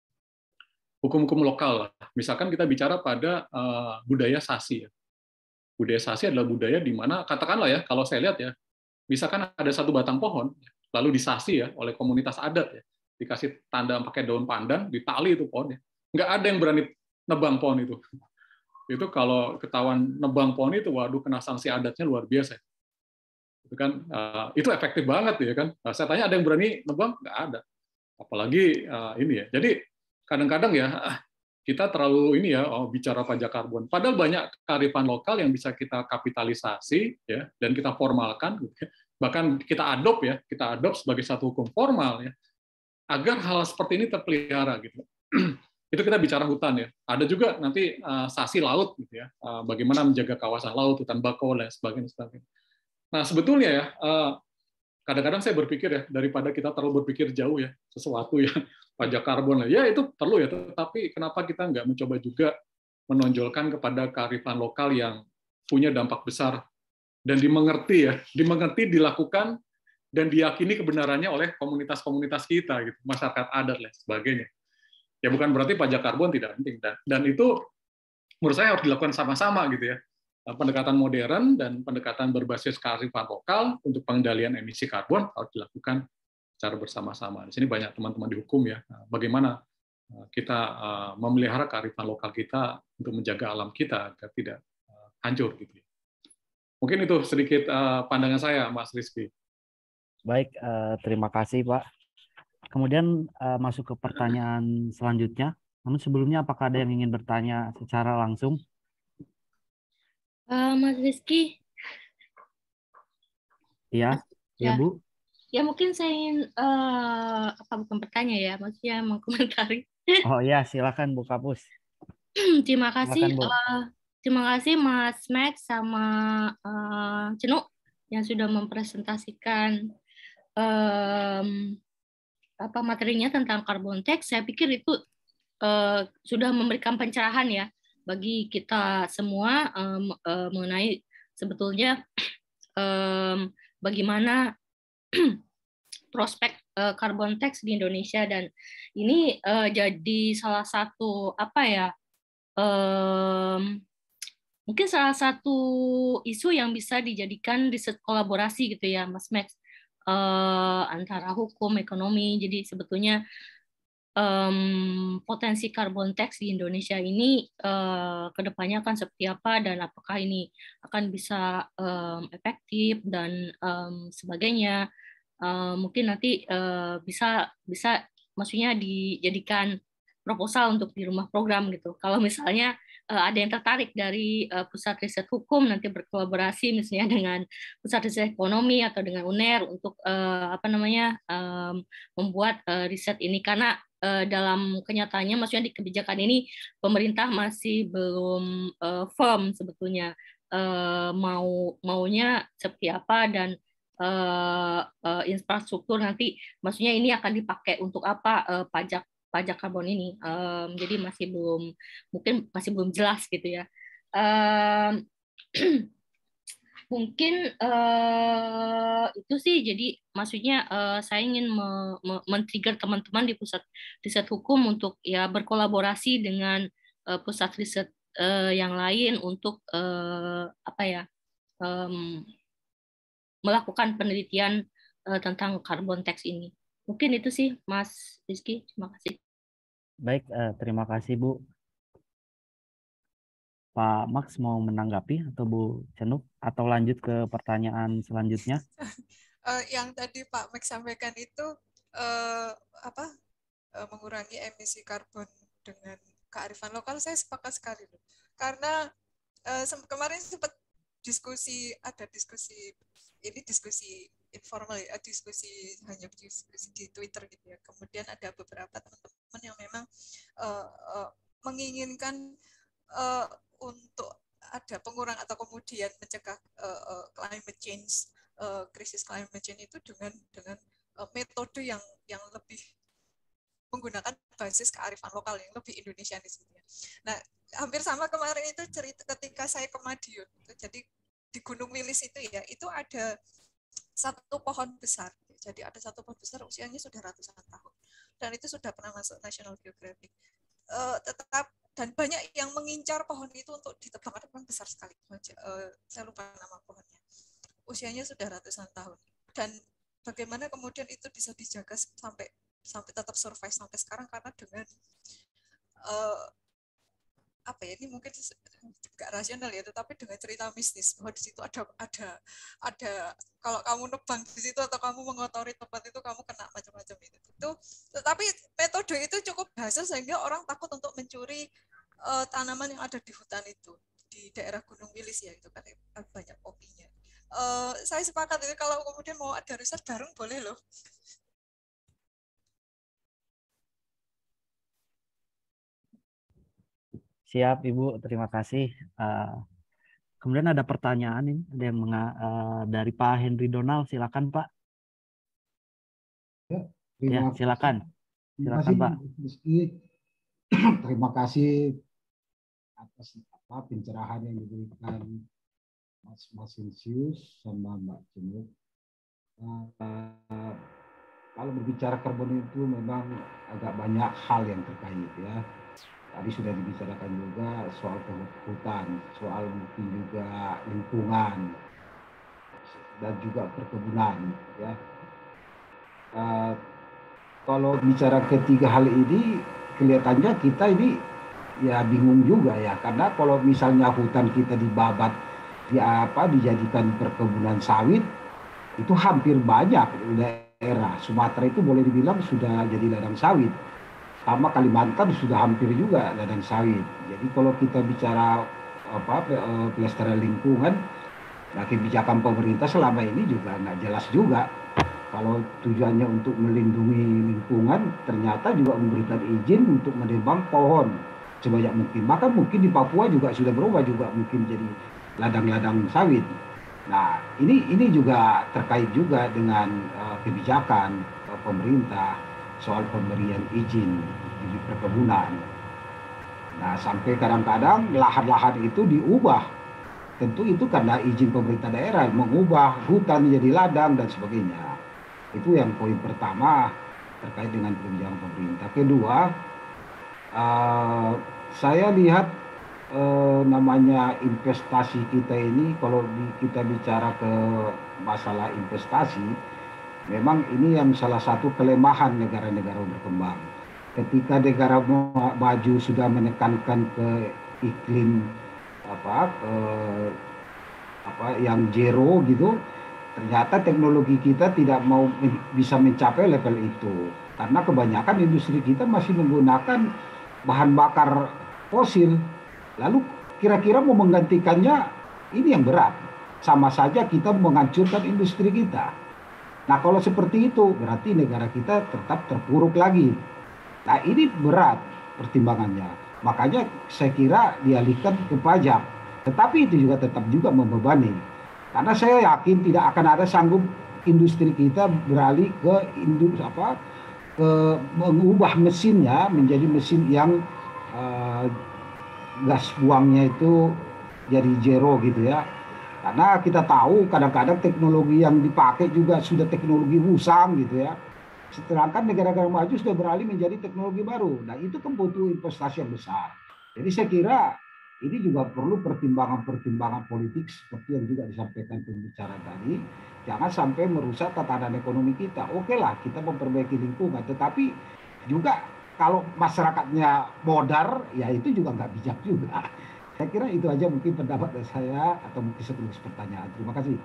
Hukum-hukum lokal lah. Misalkan kita bicara pada budaya Sasi ya. Budaya Sasi adalah budaya di mana katakanlah ya, kalau saya lihat ya, misalkan ada satu batang pohon lalu disasi ya oleh komunitas adat ya, dikasih tanda pakai daun pandan, ditali itu pohonnya. Nggak ada yang berani nebang pohon itu. Itu kalau ketahuan nebang pohon itu, waduh, kena sanksi adatnya luar biasa. Itu kan itu efektif banget ya kan. Nah, saya tanya ada yang berani nebang? Nggak ada. Apalagi ini ya. Jadi kadang-kadang ya kita terlalu ini ya bicara pajak karbon. Padahal banyak kearifan lokal yang bisa kita kapitalisasi ya dan kita formalkan. Gitu ya. Bahkan kita adopt sebagai satu hukum formal ya, agar hal seperti ini terpelihara gitu. Itu kita bicara hutan ya. Ada juga nanti sasi laut gitu ya. Bagaimana menjaga kawasan laut, hutan bakau dan sebagainya. Nah, sebetulnya ya kadang-kadang saya berpikir ya, daripada kita terlalu berpikir jauh ya sesuatu ya pajak karbon ya itu perlu ya, tetapi kenapa kita nggak mencoba juga menonjolkan kepada kearifan lokal yang punya dampak besar dan dimengerti, dilakukan dan diyakini kebenarannya oleh komunitas-komunitas kita gitu, masyarakat adat dan sebagainya. Ya bukan berarti pajak karbon tidak penting, dan itu menurut saya harus dilakukan sama-sama gitu ya. Pendekatan modern dan pendekatan berbasis kearifan lokal untuk pengendalian emisi karbon harus dilakukan secara bersama-sama. Di sini banyak teman-teman di hukum ya, bagaimana kita memelihara kearifan lokal kita untuk menjaga alam kita agar tidak hancur gitu. Mungkin itu sedikit pandangan saya, Mas Rizky. Baik, terima kasih Pak. Kemudian masuk ke pertanyaan selanjutnya. Namun sebelumnya apakah ada yang ingin bertanya secara langsung? Mas Rizky. Iya, ya Bu. Ya mungkin saya ingin bukan bertanya ya, maksudnya mengkomentari. Oh ya, silakan Bu Kapus. Terima kasih, silakan, terima kasih Mas Max sama Cenu yang sudah mempresentasikan materinya tentang carbon tax, saya pikir itu sudah memberikan pencerahan ya bagi kita semua mengenai sebetulnya bagaimana prospek carbon tax di Indonesia, dan ini jadi salah satu mungkin salah satu isu yang bisa dijadikan riset kolaborasi gitu ya Mas Max, antara hukum, ekonomi. Jadi sebetulnya potensi carbon tax di Indonesia ini kedepannya akan seperti apa, dan apakah ini akan bisa efektif dan sebagainya. Mungkin nanti bisa maksudnya dijadikan proposal untuk di rumah program gitu. Kalau misalnya ada yang tertarik dari pusat riset hukum nanti berkolaborasi misalnya dengan pusat riset ekonomi atau dengan UNER untuk membuat riset ini, karena dalam kenyataannya maksudnya di kebijakan ini pemerintah masih belum firm sebetulnya maunya seperti apa, dan infrastruktur nanti maksudnya ini akan dipakai untuk apa pajak karbon ini. Jadi mungkin masih belum jelas gitu ya. Mungkin itu sih, jadi maksudnya saya ingin men-trigger teman-teman di pusat riset hukum untuk ya berkolaborasi dengan pusat riset yang lain untuk melakukan penelitian tentang carbon tax ini. Mungkin itu sih Mas Rizky, terima kasih. Baik, terima kasih Bu. Pak Max mau menanggapi atau Bu Cenuk, atau lanjut ke pertanyaan selanjutnya? Yang tadi Pak Max sampaikan itu mengurangi emisi karbon dengan kearifan lokal, saya sepakat sekali loh. Karena kemarin sempat diskusi informal ya, hanya diskusi di Twitter gitu ya. Kemudian ada beberapa teman-teman yang memang menginginkan untuk ada pengurangan atau kemudian mencegah climate change, krisis climate change itu dengan metode yang lebih menggunakan basis kearifan lokal yang lebih Indonesianis gitu ya. Nah, hampir sama kemarin itu cerita ketika saya ke Madiun. Jadi di Gunung Wilis itu ya, itu ada satu pohon besar. Jadi ada satu pohon besar usianya sudah ratusan tahun. Dan itu sudah pernah masuk National Geographic. Dan banyak yang mengincar pohon itu untuk ditebang. Ada pohon besar sekali. Saya lupa nama pohonnya. Usianya sudah ratusan tahun. Dan bagaimana kemudian itu bisa dijaga sampai tetap survive sampai sekarang, karena dengan ini mungkin nggak rasional ya, tetapi dengan cerita mistis bahwa di situ ada kalau kamu nebang di situ atau kamu mengotori tempat itu kamu kena macam-macam itu. Tetapi metode itu cukup berhasil sehingga orang takut untuk mencuri tanaman yang ada di hutan itu di daerah Gunung Wilis ya, itu kan banyak kopinya. Saya sepakat itu, kalau kemudian mau ada riset bareng boleh loh. Siap Ibu, terima kasih. Kemudian ada pertanyaan ini, ada yang dari Pak Henry Donald, silakan Pak. Ya, silakan. Terima kasih Pak Rizky. Terima kasih atas pencerahan yang diberikan Mas Insius sama Mbak Cenuk. Kalau berbicara karbon itu memang agak banyak hal yang terkait ya. Tadi sudah dibicarakan juga soal hutan, soal mungkin juga lingkungan, dan juga perkebunan. Ya. Kalau bicara ketiga hal ini, kelihatannya kita ini ya bingung juga ya, karena kalau misalnya hutan kita dibabat, dijadikan perkebunan sawit, itu hampir banyak daerah. Sumatera itu boleh dibilang sudah jadi ladang sawit. Sama Kalimantan sudah hampir juga ladang sawit. Jadi kalau kita bicara pelestarian lingkungan, nah kebijakan pemerintah selama ini juga nggak jelas juga. Kalau tujuannya untuk melindungi lingkungan, ternyata juga memberikan izin untuk menebang pohon sebanyak mungkin. Maka mungkin di Papua juga sudah berubah juga mungkin jadi ladang-ladang sawit. Nah ini juga terkait juga dengan kebijakan pemerintah. soal pemberian izin di perkebunan. Nah, sampai kadang-kadang lahan-lahan itu diubah. Tentu itu karena izin pemerintah daerah mengubah hutan menjadi ladang dan sebagainya. Itu yang poin pertama terkait dengan kebijakan pemerintah. Kedua, saya lihat namanya investasi kita ini, kalau kita bicara ke masalah investasi, memang ini yang salah satu kelemahan negara-negara berkembang. Ketika negara maju sudah menekankan ke iklim yang zero gitu, ternyata teknologi kita tidak mau bisa mencapai level itu, karena kebanyakan industri kita masih menggunakan bahan bakar fosil. Lalu kira-kira mau menggantikannya, ini yang berat. Sama saja kita menghancurkan industri kita. Nah, kalau seperti itu berarti negara kita tetap terpuruk lagi. Nah, ini berat pertimbangannya. Makanya saya kira dialihkan ke pajak. Tetapi itu juga tetap juga membebani. Karena saya yakin tidak akan ada sanggup industri kita beralih ke mengubah mesinnya menjadi mesin yang gas buangnya itu jadi zero gitu ya. Karena kita tahu kadang-kadang teknologi yang dipakai juga sudah teknologi usang gitu ya. Sedangkan negara-negara maju sudah beralih menjadi teknologi baru. Nah, itu kan butuh investasi yang besar. Jadi saya kira ini juga perlu pertimbangan-pertimbangan politik seperti yang juga disampaikan pembicara tadi. Jangan sampai merusak tatanan ekonomi kita. Oke lah, kita memperbaiki lingkungan, tetapi juga kalau masyarakatnya modar, ya itu juga nggak bijak juga. Saya kira itu aja mungkin pendapat dari saya, atau mungkin seterusnya pertanyaan. Terima kasih.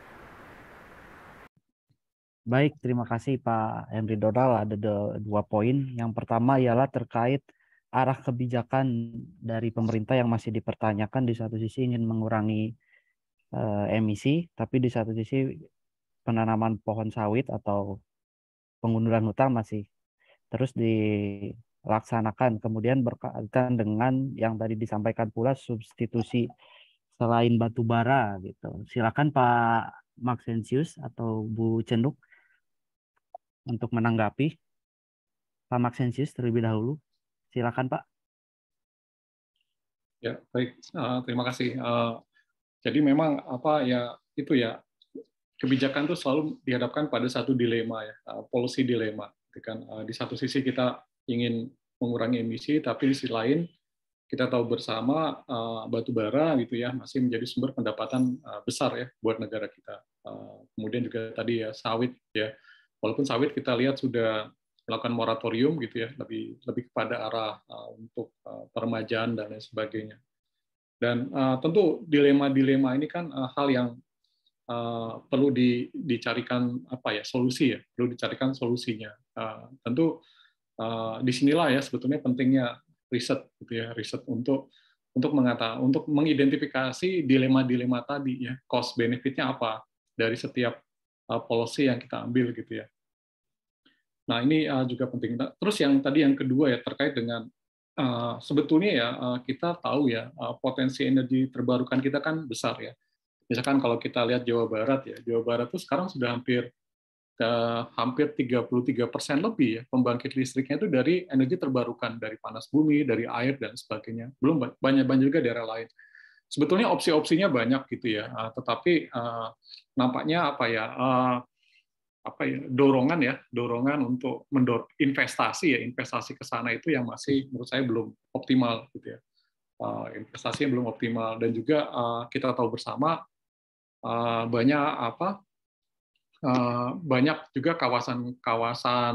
Baik, terima kasih Pak Henry Donald. Ada dua poin. Yang pertama ialah terkait arah kebijakan dari pemerintah yang masih dipertanyakan. Di satu sisi ingin mengurangi emisi, tapi di satu sisi penanaman pohon sawit atau pengunduran hutan masih terus dilaksanakan. Kemudian berkaitan dengan yang tadi disampaikan pula substitusi selain batu bara gitu. Silakan Pak Maxensius atau Bu Cenduk untuk menanggapi. Pak Maxensius terlebih dahulu. Silakan Pak. Ya, baik. Terima kasih. Jadi memang itu ya, kebijakan itu selalu dihadapkan pada satu dilema ya, policy dilema. Kan di satu sisi kita ingin mengurangi emisi, tapi di sisi lain kita tahu bersama batu bara gitu ya masih menjadi sumber pendapatan besar ya buat negara kita. Kemudian juga tadi ya sawit ya, walaupun sawit kita lihat sudah melakukan moratorium gitu ya, lebih kepada arah untuk peremajaan dan lain sebagainya. Dan tentu dilema-dilema ini kan hal yang perlu dicarikan solusi ya, perlu dicarikan solusinya. Tentu disinilah ya sebetulnya pentingnya riset gitu ya, riset untuk mengidentifikasi dilema-dilema tadi ya, cost benefitnya apa dari setiap policy yang kita ambil gitu ya. Nah ini juga penting. Terus yang kedua ya terkait dengan sebetulnya ya kita tahu ya potensi energi terbarukan kita kan besar ya. Misalkan kalau kita lihat Jawa Barat ya, Jawa Barat tuh sekarang sudah hampir 33% lebih ya pembangkit listriknya itu dari energi terbarukan, dari panas bumi, dari air dan sebagainya. Belum banyak juga daerah lain. Sebetulnya opsi-opsinya banyak gitu ya, tetapi nampaknya dorongan untuk investasi ke sana itu yang masih menurut saya belum optimal gitu ya. Investasinya belum optimal, dan juga kita tahu bersama banyak juga kawasan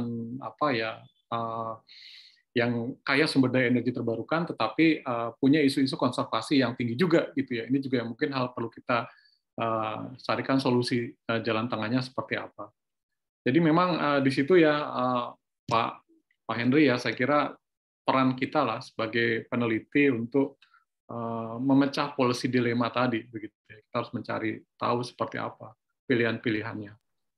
yang kaya sumber daya energi terbarukan, tetapi punya isu-isu konservasi yang tinggi juga gitu ya. Ini juga mungkin hal perlu kita carikan solusi jalan tengahnya seperti apa. Jadi memang di situ ya Pak Henry ya, saya kira peran kita lah sebagai peneliti untuk memecah policy dilema tadi begitu. Kita harus mencari tahu seperti apa pilihan-pilihannya.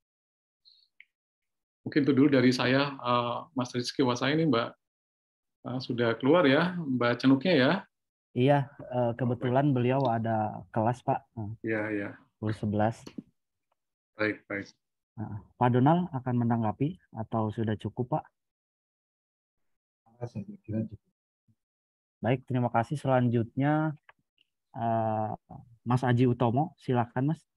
Mungkin itu dulu dari saya, Mas Rizky Wasai ini, Mbak sudah keluar ya, Mbak Cenuknya ya. Iya, kebetulan beliau ada kelas Pak. Iya. Pukul 11. Baik. Pak Donald akan menanggapi atau sudah cukup Pak? Saya kira cukup. Baik, terima kasih. Selanjutnya Mas Aji Utomo, silakan Mas.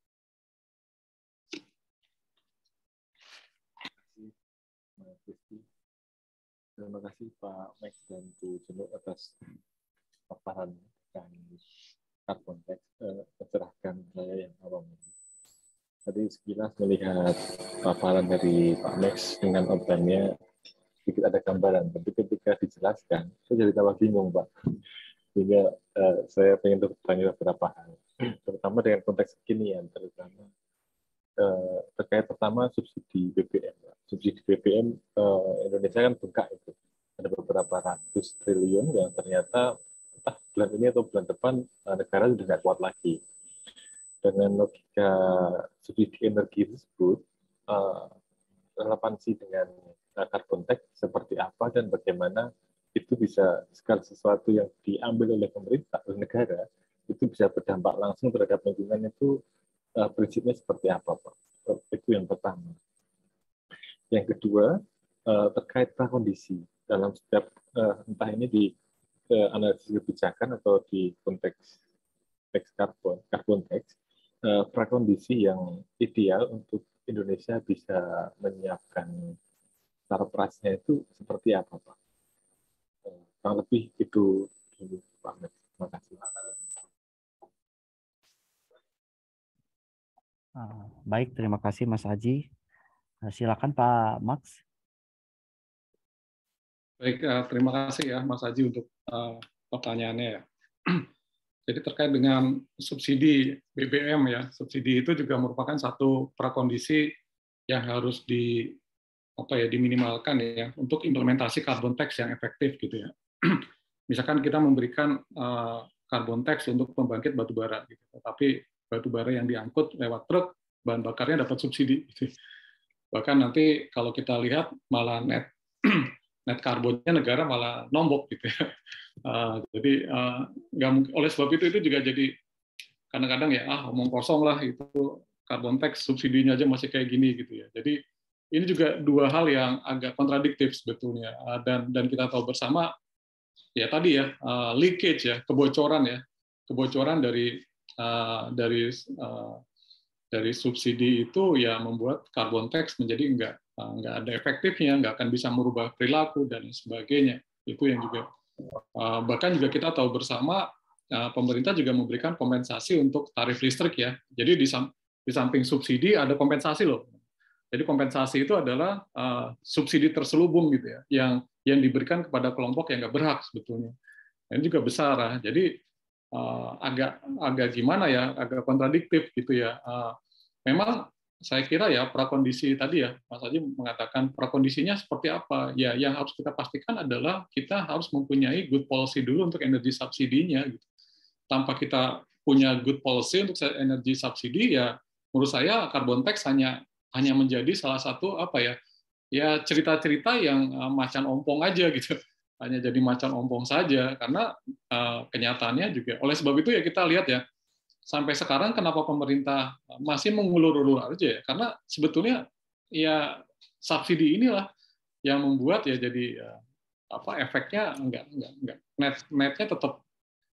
Terima kasih Pak Max dan Bu Jenuk atas paparan tentang karbon tax, mencerahkan saya yang awam. Tadi sekilas melihat paparan dari Pak Max dengan obrolannya sedikit ada gambaran, tapi ketika dijelaskan, saya jadi tambah bingung Pak. Sehingga saya ingin bertanya beberapa hal, terutama dengan konteks kekinian, terutama terkait pertama subsidi BBM. Subsidi BBM Indonesia kan bengkak itu. Ada beberapa ratus triliun yang ternyata entah bulan ini atau bulan depan negara sudah tidak kuat lagi. Dengan logika subsidi energi tersebut, relevansi dengan carbon tax seperti apa dan bagaimana itu bisa segala sesuatu yang diambil oleh pemerintah, oleh negara, itu bisa berdampak langsung terhadap lingkungan itu prinsipnya seperti apa, Pak? Itu yang pertama. Yang kedua, terkait prakondisi dalam setiap entah ini di analisis kebijakan atau di konteks tax carbon tax, prakondisi yang ideal untuk Indonesia bisa menyiapkan cara operasinya itu seperti apa, Pak? Kurang lebih itu dulu, Pak. Terima kasih. Baik, terima kasih Mas Aji. Silakan Pak Max. Baik, terima kasih ya Mas Aji untuk pertanyaannya ya. Jadi terkait dengan subsidi BBM ya, subsidi itu juga merupakan satu prakondisi yang harus diminimalkan ya untuk implementasi carbon tax yang efektif gitu ya. Misalkan kita memberikan carbon tax untuk pembangkit batu bara gitu, tapi batu bara yang diangkut lewat truk bahan bakarnya dapat subsidi gitu. Bahkan nanti kalau kita lihat malah net karbonnya negara malah nombok gitu ya. Jadi nggak mungkin. Oleh sebab itu juga jadi kadang-kadang ya omong kosong lah itu carbon tax subsidinya aja masih kayak gini gitu ya. Jadi ini juga dua hal yang agak kontradiktif sebetulnya dan kita tahu bersama ya tadi ya leakage ya kebocoran dari subsidi itu ya membuat carbon tax menjadi nggak ada efektifnya, nggak akan bisa merubah perilaku dan sebagainya. Itu yang juga bahkan juga kita tahu bersama pemerintah juga memberikan kompensasi untuk tarif listrik ya. Jadi di samping subsidi ada kompensasi loh. Jadi kompensasi itu adalah subsidi terselubung gitu ya, yang diberikan kepada kelompok yang nggak berhak sebetulnya. Ini juga besar ya. Jadi agak gimana ya, agak kontradiktif gitu ya. Memang saya kira ya prakondisi tadi ya, Mas Haji mengatakan prakondisinya seperti apa? Ya, yang harus kita pastikan adalah kita harus mempunyai good policy dulu untuk energi subsidinya. Gitu. Tanpa kita punya good policy untuk energi subsidi, ya menurut saya carbon tax hanya menjadi salah satu ya cerita-cerita yang macan ompong aja gitu. Hanya jadi macan ompong saja karena kenyataannya juga. Oleh sebab itu ya kita lihat ya. Sampai sekarang kenapa pemerintah masih mengulur-ulur aja ya? Karena sebetulnya ya subsidi inilah yang membuat ya jadi efeknya enggak netnya tetap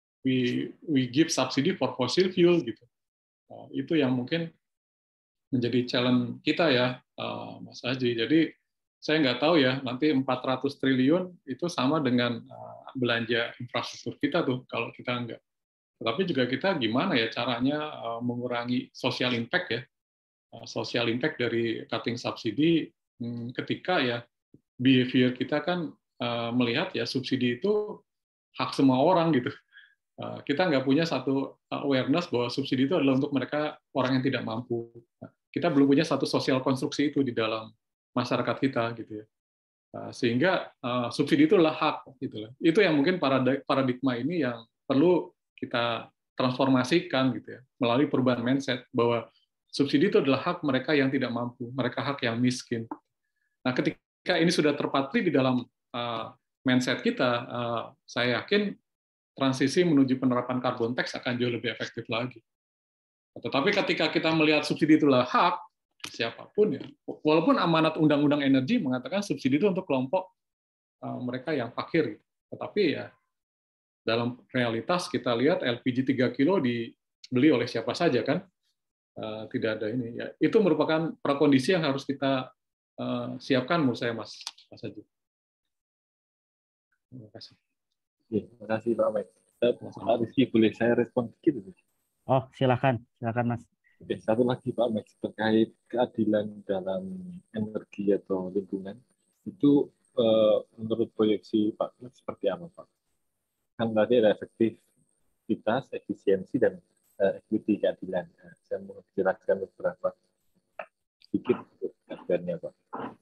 we give subsidy for fossil fuel gitu. Itu yang mungkin menjadi challenge kita ya, Mas Haji. Jadi saya nggak tahu ya nanti 400 triliun itu sama dengan belanja infrastruktur kita tuh kalau kita enggak. Tetapi juga kita gimana ya caranya mengurangi social impact ya, social impact dari cutting subsidi ketika ya behavior kita kan melihat ya subsidi itu hak semua orang gitu. Kita nggak punya satu awareness bahwa subsidi itu adalah untuk mereka orang yang tidak mampu. Kita belum punya satu sosial konstruksi itu di dalam masyarakat kita gitu ya. Sehingga subsidi itu adalah hak gitu. Itu yang mungkin paradigma ini yang perlu kita transformasikan gitu ya melalui perubahan mindset bahwa subsidi itu adalah hak mereka yang tidak mampu, mereka hak yang miskin. Nah, ketika ini sudah terpatri di dalam mindset kita, saya yakin transisi menuju penerapan carbon tax akan jauh lebih efektif lagi. Tetapi ketika kita melihat subsidi itulah hak siapapun ya, walaupun amanat Undang-Undang Energi mengatakan subsidi itu untuk kelompok mereka yang fakir. Tetapi ya dalam realitas kita lihat LPG 3 kilo dibeli oleh siapa saja kan, tidak ada ini. Ya, itu merupakan prakondisi yang harus kita siapkan menurut saya, Mas Haji. Terima kasih. Ya, terima kasih Pak Mike. Pak Rizky, boleh saya respon sedikit? Oh, silakan Mas. Oke, satu lagi Pak Max terkait keadilan dalam energi atau lingkungan itu menurut proyeksi Pak Max seperti apa Pak? Kan tadi ada efektivitas, efisiensi dan equity keadilan. Nah, saya mau jelaskan beberapa sedikit keadilannya Pak.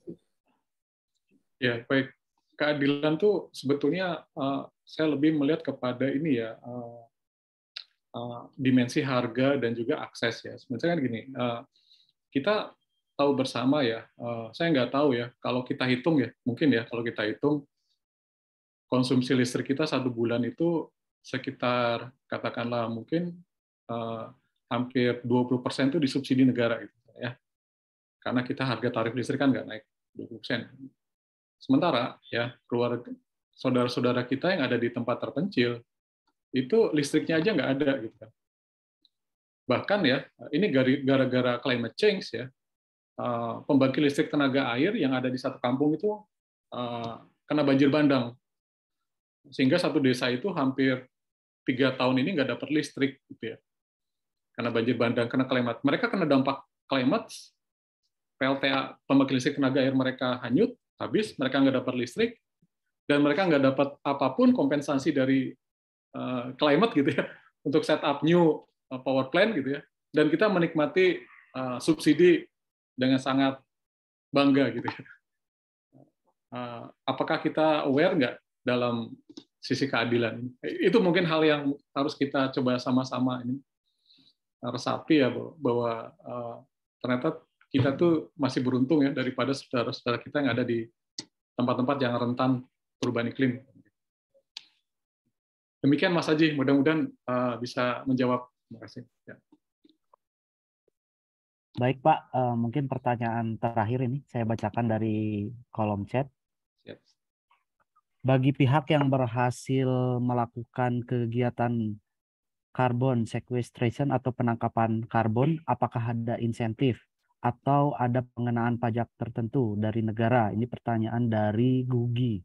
Ya baik, keadilan tuh sebetulnya saya lebih melihat kepada ini ya. Dimensi harga dan juga akses ya. Sebenarnya kan gini, kita tahu bersama ya, saya nggak tahu ya, kalau kita hitung ya, mungkin ya kalau kita hitung konsumsi listrik kita 1 bulan itu sekitar katakanlah mungkin hampir 20% itu disubsidi negara gitu ya. Karena kita harga tarif listrik kan nggak naik 20%. Sementara ya keluarga saudara-saudara kita yang ada di tempat terpencil itu listriknya aja nggak ada gitu kan. Bahkan ya, ini gara-gara climate change ya, pembangkit listrik tenaga air yang ada di satu kampung itu kena banjir bandang. Sehingga satu desa itu hampir 3 tahun ini nggak dapat listrik gitu ya. Karena banjir bandang, kena climate. Mereka kena dampak climate, PLTA, pembangkit listrik tenaga air mereka hanyut, habis, mereka nggak dapat listrik, dan mereka nggak dapat apapun kompensasi dari climate gitu ya, untuk setup new power plant gitu ya, dan kita menikmati subsidi dengan sangat bangga gitu ya. Apakah kita aware nggak dalam sisi keadilan? Itu mungkin hal yang harus kita coba sama-sama ini resapi ya, bahwa ternyata kita tuh masih beruntung ya daripada saudara-saudara kita yang ada di tempat-tempat yang rentan perubahan iklim. Demikian Mas Haji, mudah-mudahan bisa menjawab. Terima kasih. Ya. Baik Pak, mungkin pertanyaan terakhir ini saya bacakan dari kolom chat. Siap. Bagi pihak yang berhasil melakukan kegiatan carbon sequestration atau penangkapan karbon, apakah ada insentif atau ada pengenaan pajak tertentu dari negara? Ini pertanyaan dari Gugi.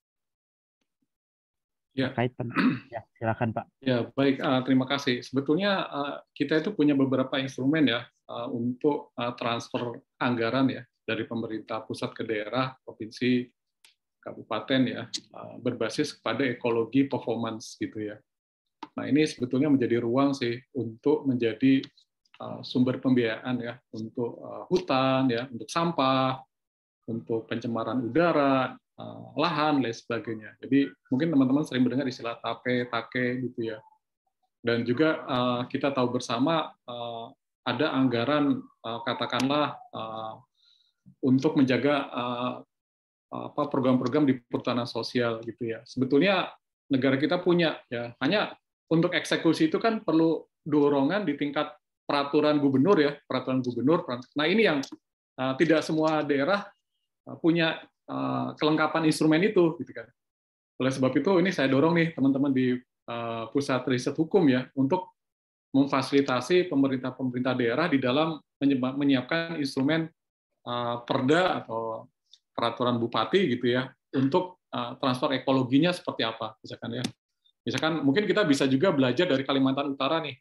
Ya. Ya, silakan Pak. Ya, baik. Terima kasih. Sebetulnya kita itu punya beberapa instrumen ya untuk transfer anggaran ya dari pemerintah pusat ke daerah, provinsi, kabupaten ya, berbasis kepada ekologi performance gitu ya. Nah, ini sebetulnya menjadi ruang sih untuk menjadi sumber pembiayaan ya untuk hutan ya, untuk sampah, untuk pencemaran udara, lahan, lain sebagainya. Jadi mungkin teman-teman sering mendengar istilah take gitu ya. Dan juga kita tahu bersama ada anggaran katakanlah untuk menjaga program-program di perhutanan sosial gitu ya. Sebetulnya negara kita punya ya, hanya untuk eksekusi itu kan perlu dorongan di tingkat peraturan gubernur ya, peraturan gubernur. Nah ini yang tidak semua daerah punya kelengkapan instrumen itu gitu kan. Oleh sebab itu ini saya dorong nih teman-teman di pusat riset hukum ya untuk memfasilitasi pemerintah daerah di dalam menyiapkan instrumen perda atau peraturan bupati gitu ya untuk transfer ekologinya seperti apa misalkan ya. Misalkan mungkin kita bisa juga belajar dari Kalimantan Utara nih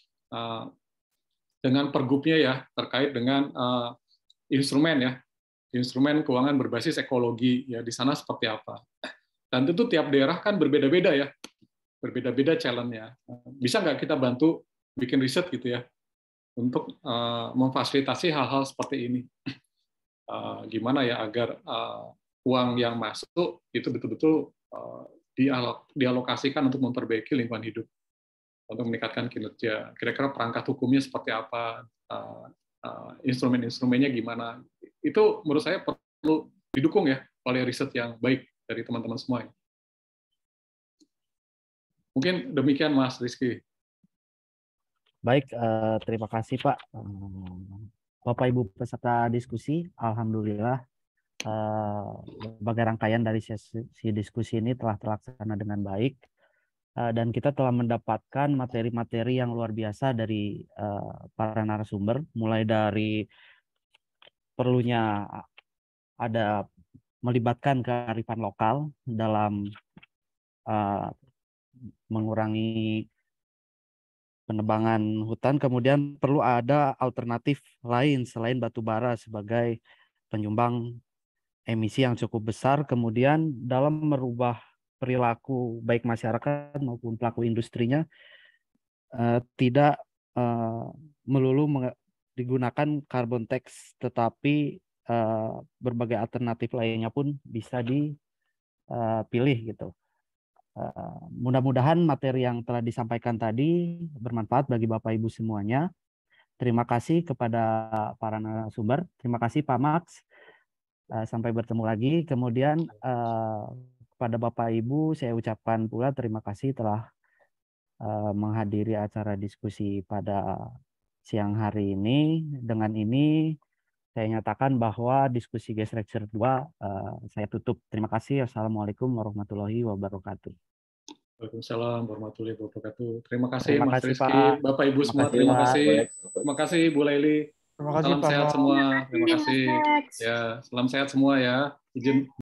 dengan pergubnya ya terkait dengan instrumen keuangan berbasis ekologi ya di sana seperti apa. Dan tentu tiap daerah kan berbeda-beda ya, berbeda-beda challenge-nya. Bisa nggak kita bantu bikin riset gitu ya untuk memfasilitasi hal-hal seperti ini? Gimana ya agar uang yang masuk itu betul-betul dialokasikan untuk memperbaiki lingkungan hidup, untuk meningkatkan kinerja. Kira-kira perangkat hukumnya seperti apa? Instrumen-instrumennya gimana? Itu menurut saya perlu didukung ya oleh riset yang baik dari teman-teman semua. Mungkin demikian Mas Rizky. Baik, terima kasih Pak. Bapak Ibu peserta diskusi, alhamdulillah berbagai rangkaian dari sesi diskusi ini telah terlaksana dengan baik. Dan kita telah mendapatkan materi-materi yang luar biasa dari para narasumber, mulai dari perlunya ada melibatkan kearifan lokal dalam mengurangi penebangan hutan, kemudian perlu ada alternatif lain selain batu bara sebagai penyumbang emisi yang cukup besar, kemudian dalam merubah perilaku baik masyarakat maupun pelaku industrinya tidak melulu digunakan carbon tax, tetapi berbagai alternatif lainnya pun bisa dipilih gitu. Mudah-mudahan materi yang telah disampaikan tadi bermanfaat bagi Bapak Ibu semuanya. Terima kasih kepada para narasumber. Terima kasih Pak Max. Sampai bertemu lagi. Kemudian kepada Bapak Ibu saya ucapkan pula terima kasih telah menghadiri acara diskusi pada siang hari ini. Dengan ini saya nyatakan bahwa diskusi GES Lecture 2 saya tutup. Terima kasih. Assalamualaikum warahmatullahi wabarakatuh. Waalaikumsalam warahmatullahi wabarakatuh. Terima kasih Terima Mas kasih, Rizky, Pak. Bapak Ibu Terima semua. kasih, Terima Pak. kasih. Terima kasih Bu Laili. Terima kasih Salam Pak sehat Max. semua. Terima kasih. Ya, salam sehat semua ya. Izin